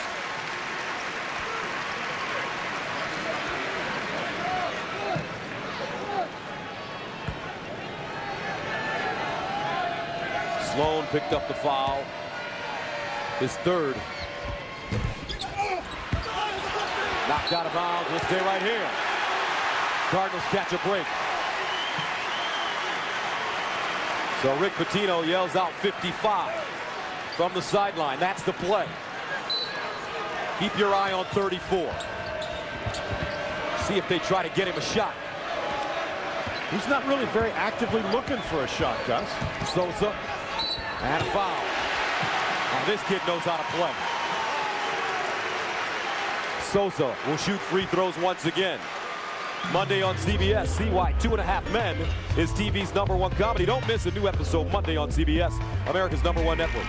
Sloan picked up the foul. His third. Not Knocked out of bounds. We'll stay right here. Cardinals catch a break. So Rick Pitino yells out fifty-five from the sideline. That's the play. Keep your eye on thirty-four. See if they try to get him a shot. He's not really very actively looking for a shot, Gus. Sosa. And a foul. Now this kid knows how to play. Sosa will shoot free throws once again. Monday on C B S, see why Two and a Half Men is T V's number one comedy. Don't miss a new episode Monday on C B S, America's number one network.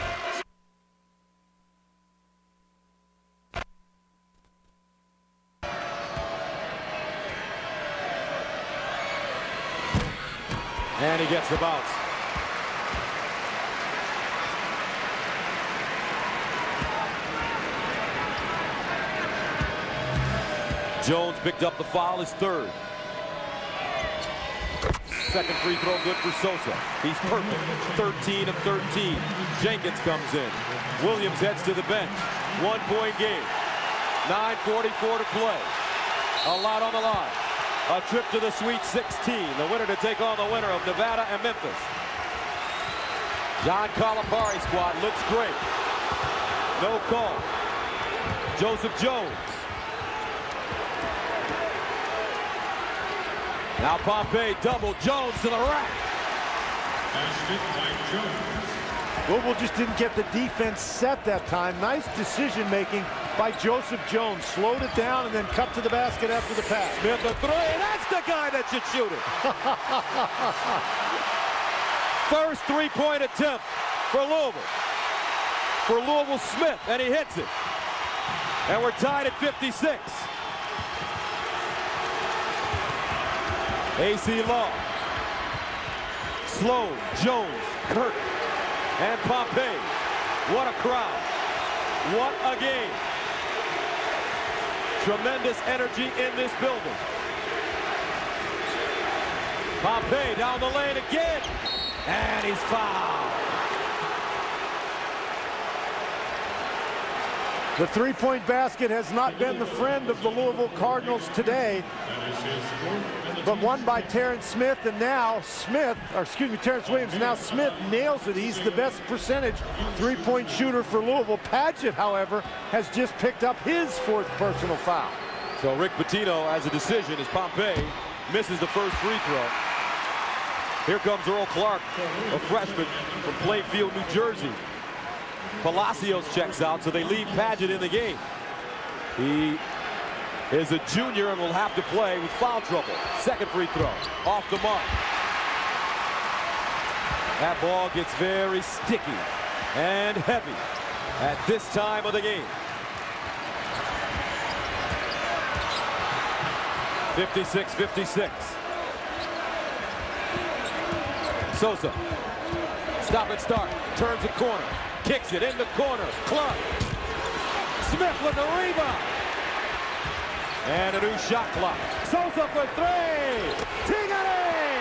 And he gets the bounce. Jones picked up the foul, his third. Second free throw good for Sosa. He's perfect. thirteen of thirteen. Jenkins comes in. Williams heads to the bench. One point game. nine forty-four to play. A lot on the line. A trip to the Sweet sixteen. The winner to take on the winner of Nevada and Memphis. John Calipari's squad looks great. No call. Joseph Jones. Now Pompey double. Jones to the rack. Louisville just didn't get the defense set that time. Nice decision making by Joseph Jones. Slowed it down and then cut to the basket after the pass. Smith a three. That's the guy that should shoot it. First three-point attempt for Louisville. For Louisville Smith, and he hits it. And we're tied at fifty-six. A C Law. Slow, Jones, Kirk, and Pompey. What a crowd. What a game. Tremendous energy in this building. Pompey down the lane again. And he's fouled. The three-point basket has not been the friend of the Louisville Cardinals today, but won by Terrence Smith, and now Smith, or excuse me, Terrence Williams, now Smith nails it. He's the best percentage three-point shooter for Louisville. Padgett, however, has just picked up his fourth personal foul. So Rick Pitino has a decision as Pompey misses the first free throw. Here comes Earl Clark, a freshman from Plainfield, New Jersey. Palacios checks out, so they leave Padgett in the game. He is a junior and will have to play with foul trouble. Second free throw, off the mark. That ball gets very sticky and heavy at this time of the game. fifty-six fifty-six. Sosa, stop and start, turns the corner. Kicks it in the corner. Clark. Smith with the rebound. And a new shot clock. Sosa for three. He got it!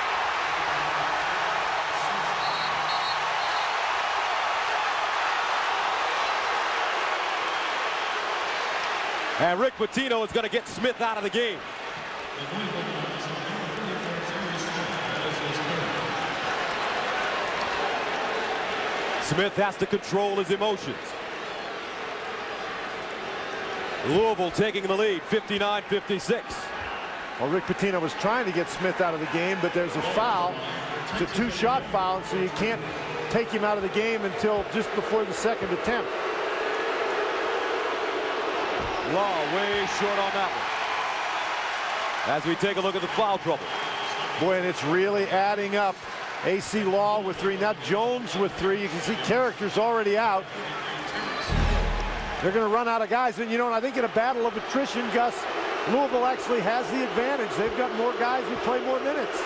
And Rick Pitino is going to get Smith out of the game. Smith has to control his emotions. Louisville taking the lead, fifty-nine fifty-six. Well, Rick Pitino was trying to get Smith out of the game, but there's a foul. It's a two-shot foul, so you can't take him out of the game until just before the second attempt. Law way short on that one. As we take a look at the foul trouble. Boy, and it's really adding up. A C Law with three, now Jones with three. You can see character's already out. They're going to run out of guys, and you know, and I think in a battle of attrition, Gus, Louisville actually has the advantage. They've got more guys who play more minutes.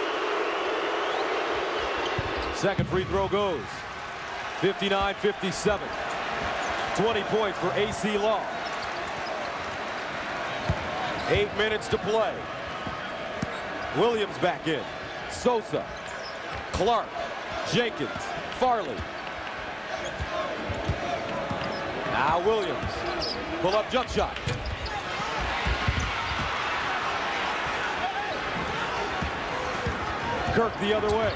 Second free throw goes. fifty-nine fifty-seven. twenty points for A C Law. Eight minutes to play. Williams back in. Sosa. Clark, Jenkins, Farley. Now Williams, pull up jump shot. Kirk the other way.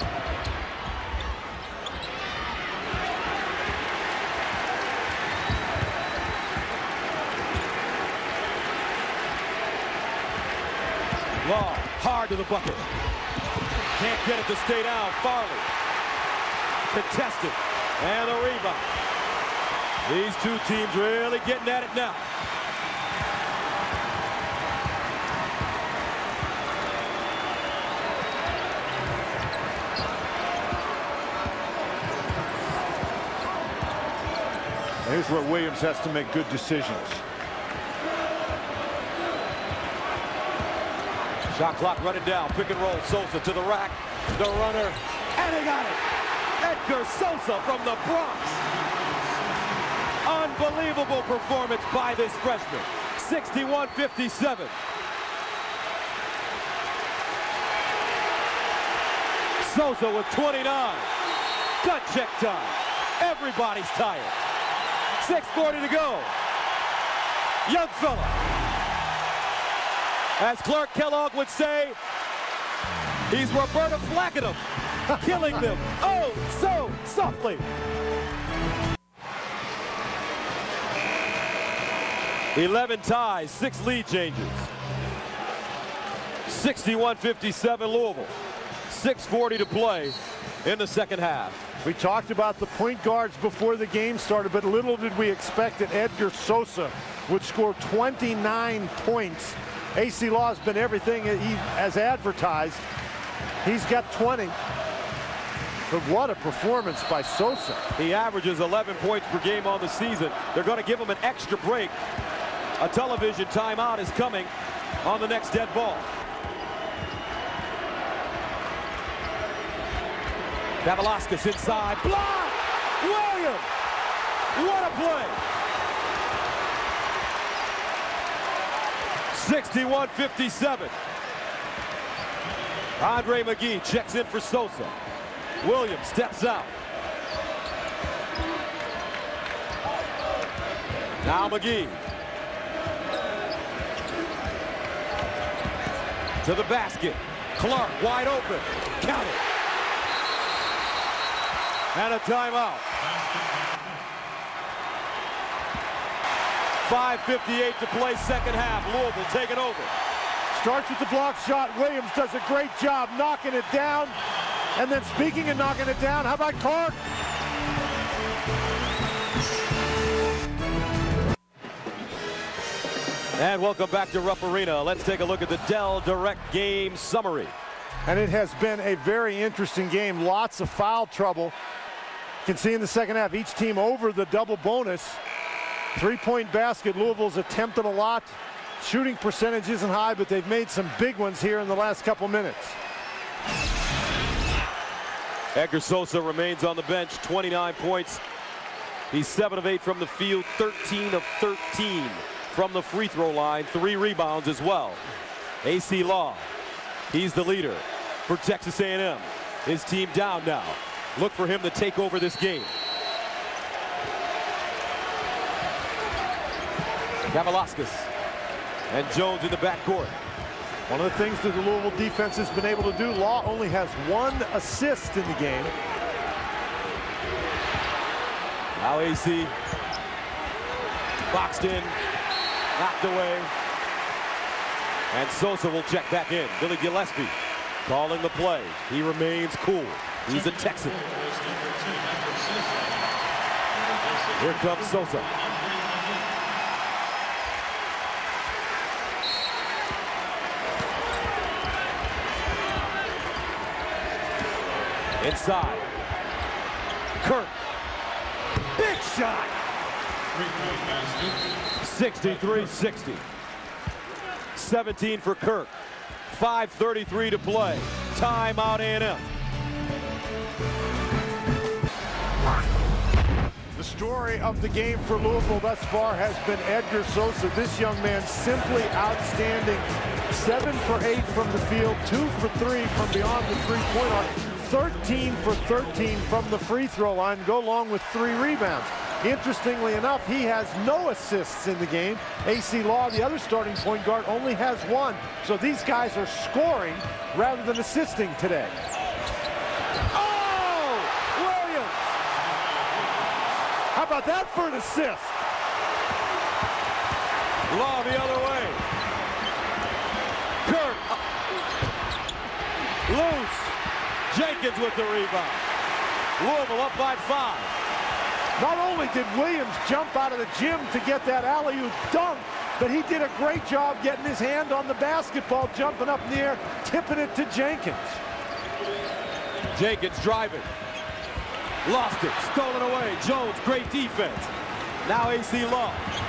Law, hard to the bucket. Can't get it to stay down. Farley. Contested. And a rebound. These two teams really getting at it now. Here's where Williams has to make good decisions. Shot clock running down. Pick and roll. Sosa to the rack. The runner. And he got it. Edgar Sosa from the Bronx. Unbelievable performance by this freshman. sixty-one fifty-seven. Sosa with twenty-nine. Gut check time. Everybody's tired. six forty to go. Young fella. As Clark Kellogg would say, he's Roberta Flackett him, killing them oh so softly. eleven ties, six lead changes. sixty-one fifty-seven Louisville. six forty to play in the second half. We talked about the point guards before the game started, but little did we expect that Edgar Sosa would score twenty-nine points. A C Law has been everything he has advertised. He's got twenty. But what a performance by Sosa. He averages eleven points per game on the season. They're going to give him an extra break. A television timeout is coming on the next dead ball. Kavalauskas inside. Block! Williams! What a play! sixty-one fifty-seven. Andre McGee checks in for Sosa. Williams steps out. Now McGee. To the basket. Clark wide open. Count it. And a timeout. five fifty-eight to play, second half. Louisville taking over. Starts with the block shot. Williams does a great job knocking it down. And then speaking of knocking it down, how about Clark? And welcome back to Rupp Arena. Let's take a look at the Dell Direct game summary. And it has been a very interesting game. Lots of foul trouble. You can see in the second half, each team over the double bonus. Three-point basket. Louisville's attempted a lot. Shooting percentage isn't high, but they've made some big ones here in the last couple minutes. Edgar Sosa remains on the bench, twenty-nine points. He's seven of eight from the field, thirteen of thirteen from the free throw line, three rebounds as well. A C Law, he's the leader for Texas A and M. His team down now. Look for him to take over this game. Kavalauskas and Jones in the backcourt. One of the things that the Louisville defense has been able to do, Law only has one assist in the game. Now A C boxed in, knocked away, and Sosa will check back in. Billy Gillespie calling the play. He remains cool. He's a Texan. Here comes Sosa. Inside. Kirk. Big shot. sixty-three sixty. seventeen for Kirk. five thirty-three to play. Timeout A and M. The story of the game for Louisville thus far has been Edgar Sosa. This young man simply outstanding. Seven for eight from the field, two for three from beyond the three-point arc. thirteen for thirteen from the free throw line, go along with three rebounds. Interestingly enough, he has no assists in the game. A C Law, the other starting point guard, only has one. So these guys are scoring rather than assisting today. Oh! Williams! How about that for an assist? Law the other way. Kirk. Loose. Jenkins with the rebound. Louisville up by five. Not only did Williams jump out of the gym to get that alley-oop dunk, but he did a great job getting his hand on the basketball, jumping up in the air, tipping it to Jenkins. Jenkins driving. Lost it. Stolen away. Jones, great defense. Now A C Law.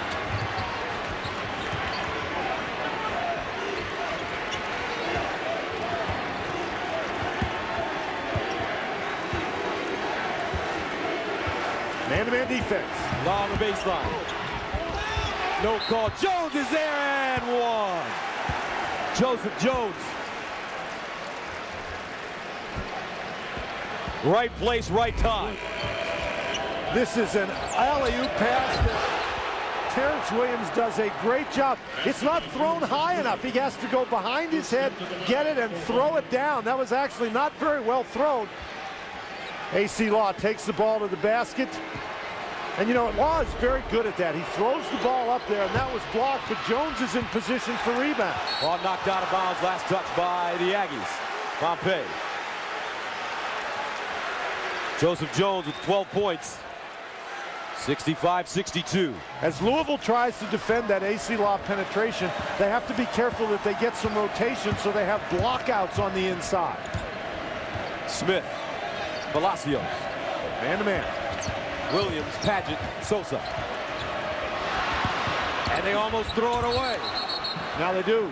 Man-to-man defense. Law on the baseline. No call. Jones is there and one. Joseph Jones. Right place, right time. This is an alley-oop pass that Terrence Williams does a great job. It's not thrown high enough. He has to go behind his head, get it, and throw it down. That was actually not very well thrown. A C Law takes the ball to the basket. And, you know, Law is very good at that. He throws the ball up there, and that was blocked, but Jones is in position for rebound. Ball knocked out of bounds, last touch by the Aggies. Pompey. Joseph Jones with twelve points. sixty-five sixty-two. As Louisville tries to defend that A C Law penetration, they have to be careful that they get some rotation so they have blockouts on the inside. Smith. Palacios. Man-to-man. Williams, Paget, Sosa. And they almost throw it away. Now they do.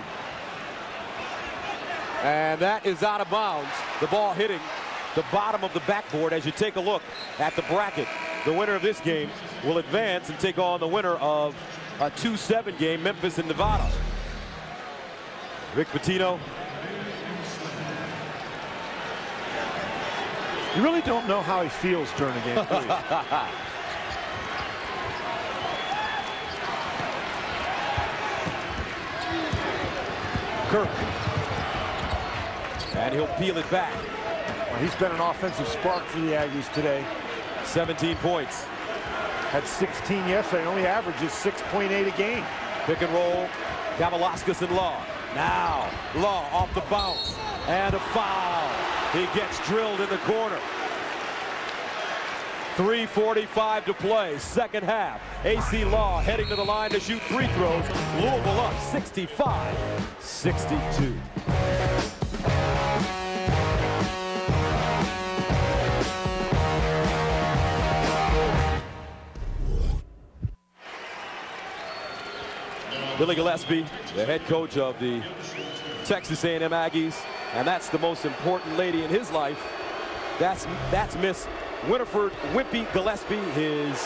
And that is out of bounds. The ball hitting the bottom of the backboard. As you take a look at the bracket, the winner of this game will advance and take on the winner of a two seven game, Memphis and Nevada. Rick Pitino. You really don't know how he feels during a game, do you? Kirk. And he'll peel it back. Well, he's been an offensive spark for the Aggies today. seventeen points. Had sixteen yesterday, only averages six point eight a game. Pick and roll. Kavalauskas and Law. Now, Law off the bounce. And a foul. He gets drilled in the corner. three forty-five to play, second half. A C Law heading to the line to shoot free throws. Louisville up sixty-five sixty-two. Billy Gillespie, the head coach of the Texas A and M Aggies, and that's the most important lady in his life. That's that's Miss Winifred Wimpy Gillespie, his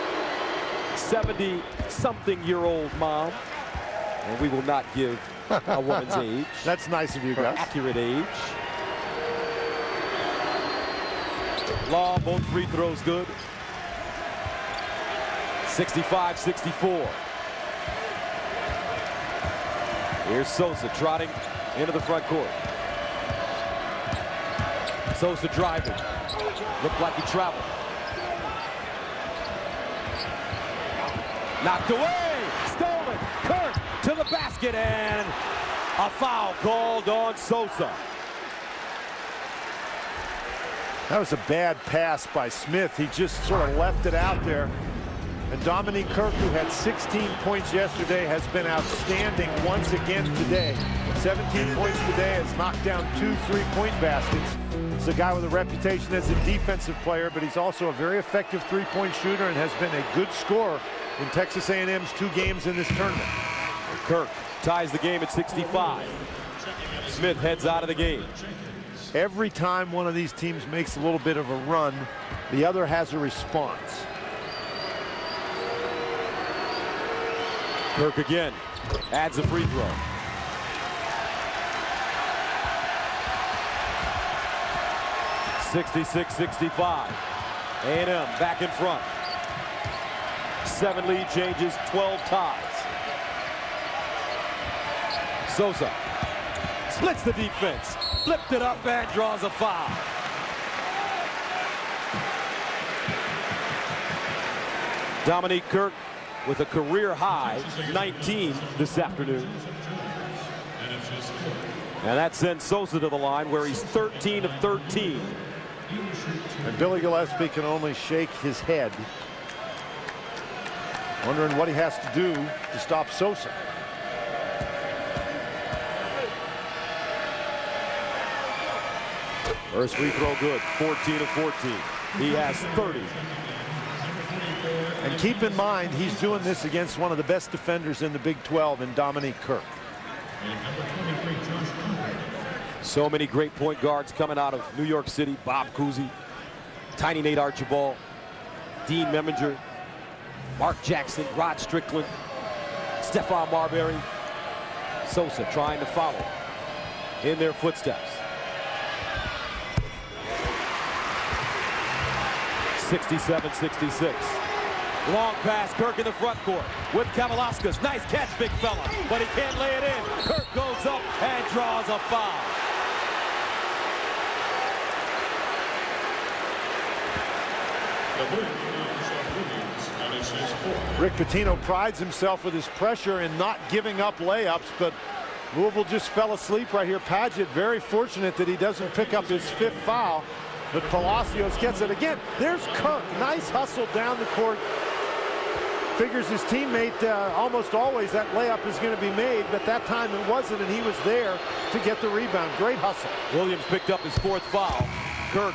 seventy-something-year-old mom. And we will not give a woman's age. That's nice of you, her guys. accurate age. Law, both free throws good. sixty-five sixty-four. Here's Sosa trotting into the front court. Sosa driving. Looked like he traveled. Knocked away. Stolen. Kirk to the basket, and a foul called on Sosa. That was a bad pass by Smith. He just sort of left it out there. And Dominique Kirk, who had sixteen points yesterday, has been outstanding once again today. seventeen points today, has knocked down two three-point baskets. He's a guy with a reputation as a defensive player, but he's also a very effective three-point shooter and has been a good scorer in Texas A and M's two games in this tournament. Kirk ties the game at sixty-five. Smith heads out of the game. Every time one of these teams makes a little bit of a run, the other has a response. Kirk again adds a free throw. sixty-six sixty-five. A and M back in front. Seven lead changes, twelve ties. Sosa splits the defense, flipped it up and draws a foul. Dominique Kirk with a career high nineteen this afternoon. And that sends Sosa to the line where he's thirteen of thirteen. And Billy Gillespie can only shake his head, wondering what he has to do to stop Sosa. First free throw good, fourteen of fourteen. He has thirty. And keep in mind, he's doing this against one of the best defenders in the Big twelve in Dominique Kirk. So many great point guards coming out of New York City. Bob Cousy, Tiny Nate Archibald, Dean Memminger, Mark Jackson, Rod Strickland, Stephon Marbury. Sosa trying to follow in their footsteps. sixty-seven sixty-six. Long pass, Kirk in the front court with Kavalauskas. Nice catch, big fella, but he can't lay it in. Kirk goes up and draws a foul. Rick Pitino prides himself with his pressure in not giving up layups, but Louisville just fell asleep right here. Padgett very fortunate that he doesn't pick up his fifth foul, but Palacios gets it again. There's Kirk, nice hustle down the court. Figures his teammate uh, almost always that layup is going to be made, but that time it wasn't, and he was there to get the rebound. Great hustle. Williams picked up his fourth foul. Kirk,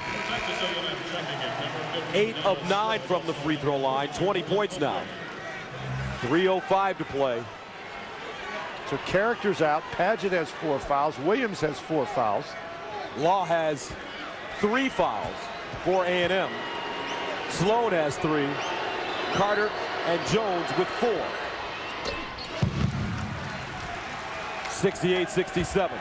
eight of nine from the free throw line, twenty points now. three oh five to play. So character's out. Padgett has four fouls. Williams has four fouls. Law has three fouls for A and M. Sloan has three. Carter and Jones with four. sixty-eight sixty-seven.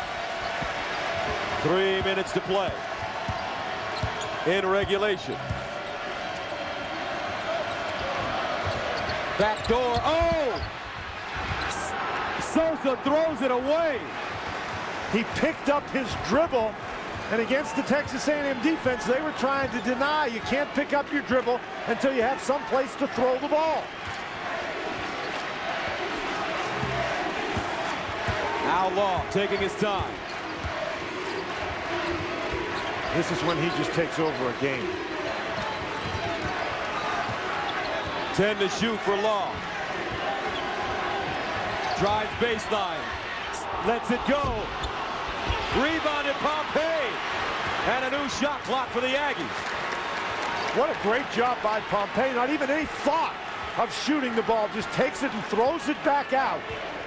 Three minutes to play in regulation. Back door. Oh! Sosa throws it away. He picked up his dribble, and against the Texas A and M defense, they were trying to deny you can't pick up your dribble until you have some place to throw the ball. Now Law taking his time. This is when he just takes over a game. ten to shoot for Law. Drives baseline. Lets it go. Rebounded Pompey. And a new shot clock for the Aggies. What a great job by Pompey. Not even any thought of shooting the ball. Just takes it and throws it back out.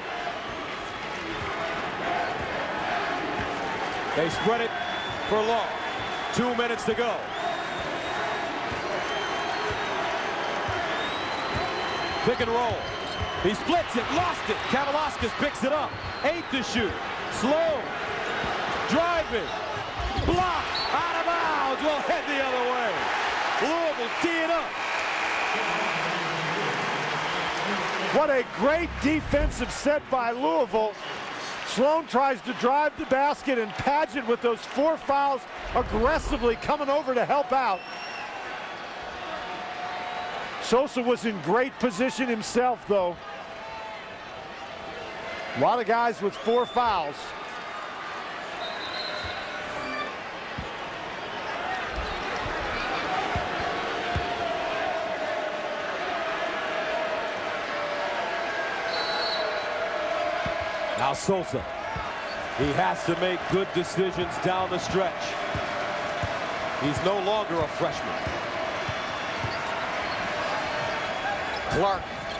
They spread it for Law. Two minutes to go. Pick and roll. He splits it, lost it. Kavalauskas picks it up. Eight to shoot. Slow. Driving. Block. Out of bounds. Will head the other way. Louisville tee it up. What a great defensive set by Louisville. Sloan tries to drive the basket, and Padgett with those four fouls aggressively coming over to help out. Sosa was in great position himself, though. A lot of guys with four fouls. Now Sosa, he has to make good decisions down the stretch. He's no longer a freshman. Clark.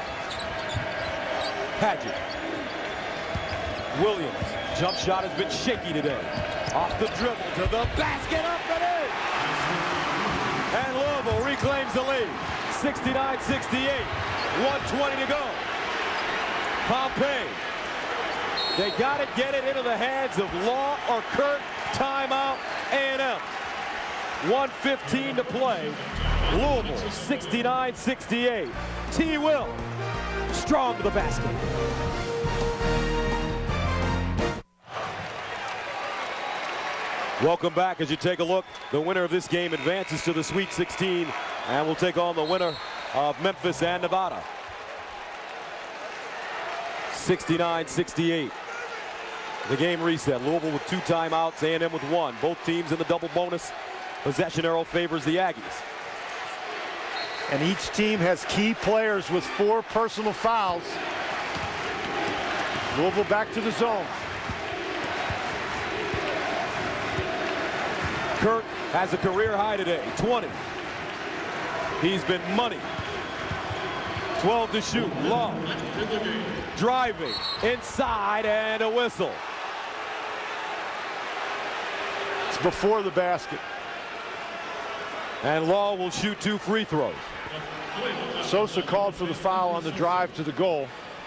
Padgett. Williams. Jump shot has been shaky today. Off the dribble to the basket, up and in. And Louisville reclaims the lead. sixty-nine sixty-eight. one twenty to go. Pompey. They got to get it into the hands of Law or Kirk. Timeout, A and M. one fifteen to play. Louisville sixty-nine sixty-eight. T. Will strong to the basket. Welcome back. As you take a look, the winner of this game advances to the Sweet sixteen and will take on the winner of Memphis and Nevada. sixty-nine sixty-eight. The game reset. Louisville with two timeouts, A and M with one. Both teams in the double bonus. Possession arrow favors the Aggies. And each team has key players with four personal fouls. Louisville back to the zone. Kurt has a career high today, twenty. He's been money. twelve to shoot. Law driving inside and a whistle. It's before the basket. And Law will shoot two free throws. Sosa called for the foul on the drive to the goal.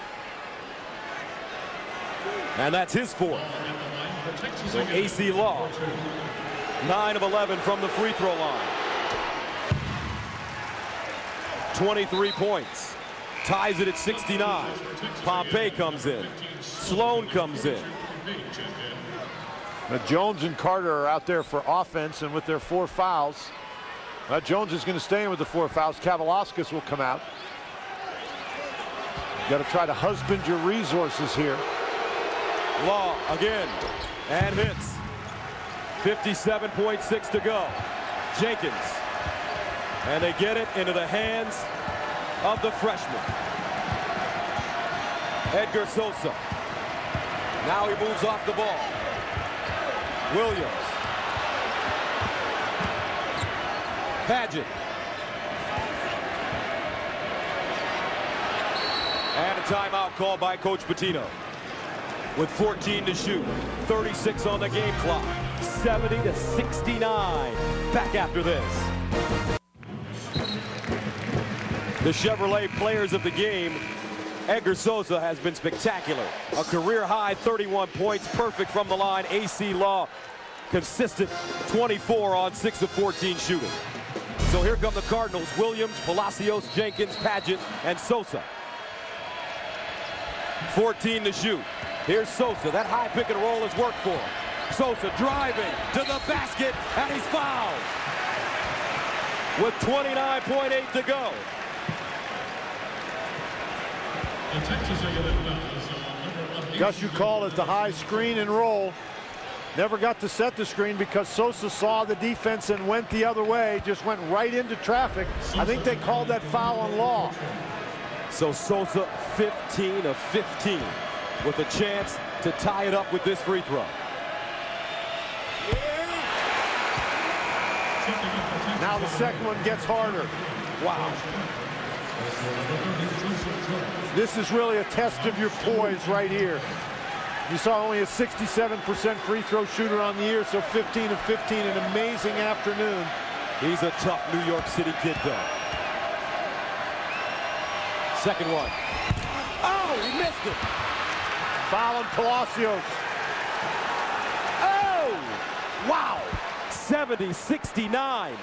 And that's his fourth. So A C Law, nine of eleven from the free throw line. twenty-three points. Ties it at sixty-nine. Pompey comes in. Sloan comes in. Now Jones and Carter are out there for offense, and with their four fouls, now Jones is going to stay in with the four fouls. Kavalauskas will come out. You got to try to husband your resources here. Law again, and hits. fifty-seven point six to go. Jenkins, and they get it into the hands of the freshman, Edgar Sosa. Now he moves off the ball. Williams. Paget. And a timeout called by Coach Pitino. With fourteen to shoot, thirty-six on the game clock, seventy to sixty-nine. Back after this. The Chevrolet players of the game. Edgar Sosa has been spectacular. A career high thirty-one points, perfect from the line. A C Law, consistent twenty-four on six of fourteen shooting. So here come the Cardinals. Williams, Palacios, Jenkins, Paget, and Sosa. fourteen to shoot. Here's Sosa. That high pick and roll has worked for him. Sosa driving to the basket, and he's fouled. With twenty-nine point eight to go. Gus, you call it the high screen and roll. Never got to set the screen because Sosa saw the defense and went the other way, just went right into traffic. I think they called that foul on Law. So Sosa fifteen of fifteen with a chance to tie it up with this free throw. Now the second one gets harder. Wow. This is really a test of your poise right here. You saw only a sixty-seven percent free throw shooter on the year, so fifteen of fifteen, an amazing afternoon. He's a tough New York City kid, though. Second one. Oh, he missed it. Foul on Palacios. Oh, wow. seventy sixty-nine.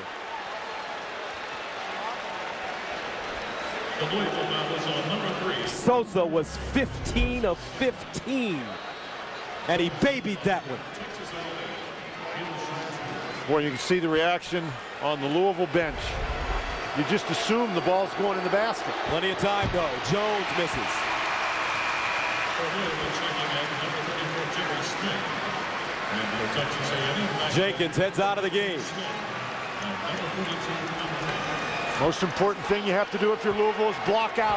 Sosa was fifteen of fifteen, and he babied that one. Boy, you can see the reaction on the Louisville bench. You just assume the ball's going in the basket. Plenty of time, though. Jones misses. Jenkins heads out of the game. Most important thing you have to do if you're Louisville is block out.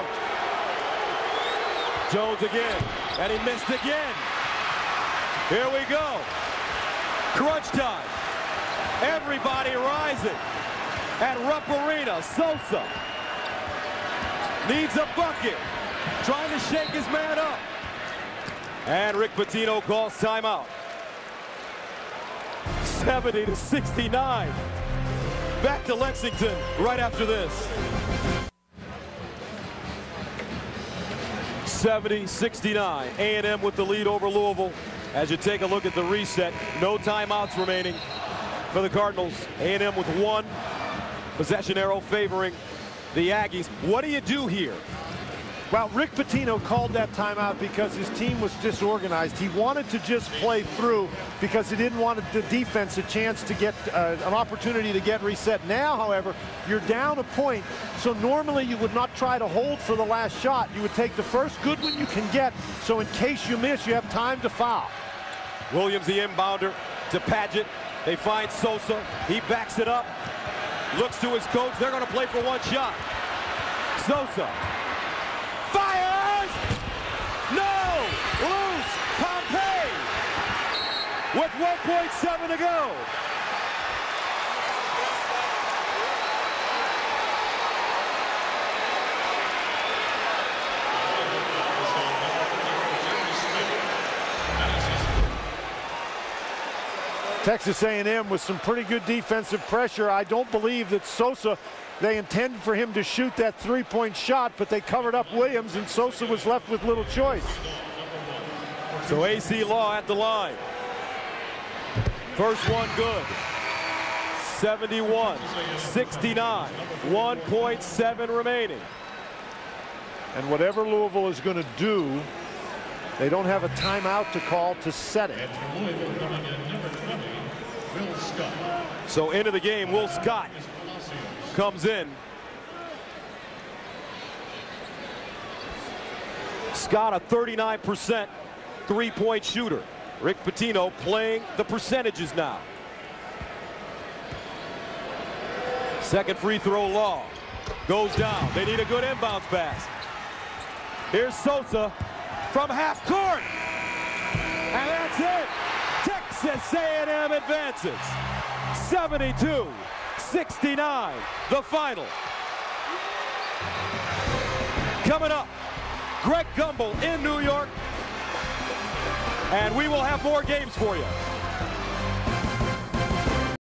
Jones again, and he missed again. Here we go. Crunch time. Everybody rising at Rupp Arena. Sosa needs a bucket, trying to shake his man up. And Rick Pitino calls timeout. seventy to sixty-nine. Back to Lexington right after this. seventy sixty-nine. A and M with the lead over Louisville. As you take a look at the reset, no timeouts remaining for the Cardinals. A and M with one. Possession arrow favoring the Aggies. What do you do here? Well, Rick Pitino called that timeout because his team was disorganized. He wanted to just play through because he didn't want the defense a chance to get uh, an opportunity to get reset. Now, however, you're down a point, so normally you would not try to hold for the last shot. You would take the first good one you can get, so in case you miss, you have time to foul. Williams, the inbounder, to Paget. They find Sosa. He backs it up, looks to his coach. They're going to play for one shot. Sosa fires! No! Loose! Pompey! With one point seven to go. Texas A and M with some pretty good defensive pressure. I don't believe that Sosa, they intended for him to shoot that three-point shot, but they covered up Williams, and Sosa was left with little choice. So A C Law at the line. First one good. seventy-one sixty-nine. one point seven remaining. And whatever Louisville is going to do, they don't have a timeout to call to set it. So into the game, Will Scott comes in. Scott, a thirty-nine percent three-point shooter. Rick Pitino playing the percentages now. Second free throw, Law. Goes down. They need a good inbounds pass. Here's Sosa from half court. And that's it. Texas A and M advances. seventy-two sixty-nine, the final. Coming up, Greg Gumbel in New York. And we will have more games for you.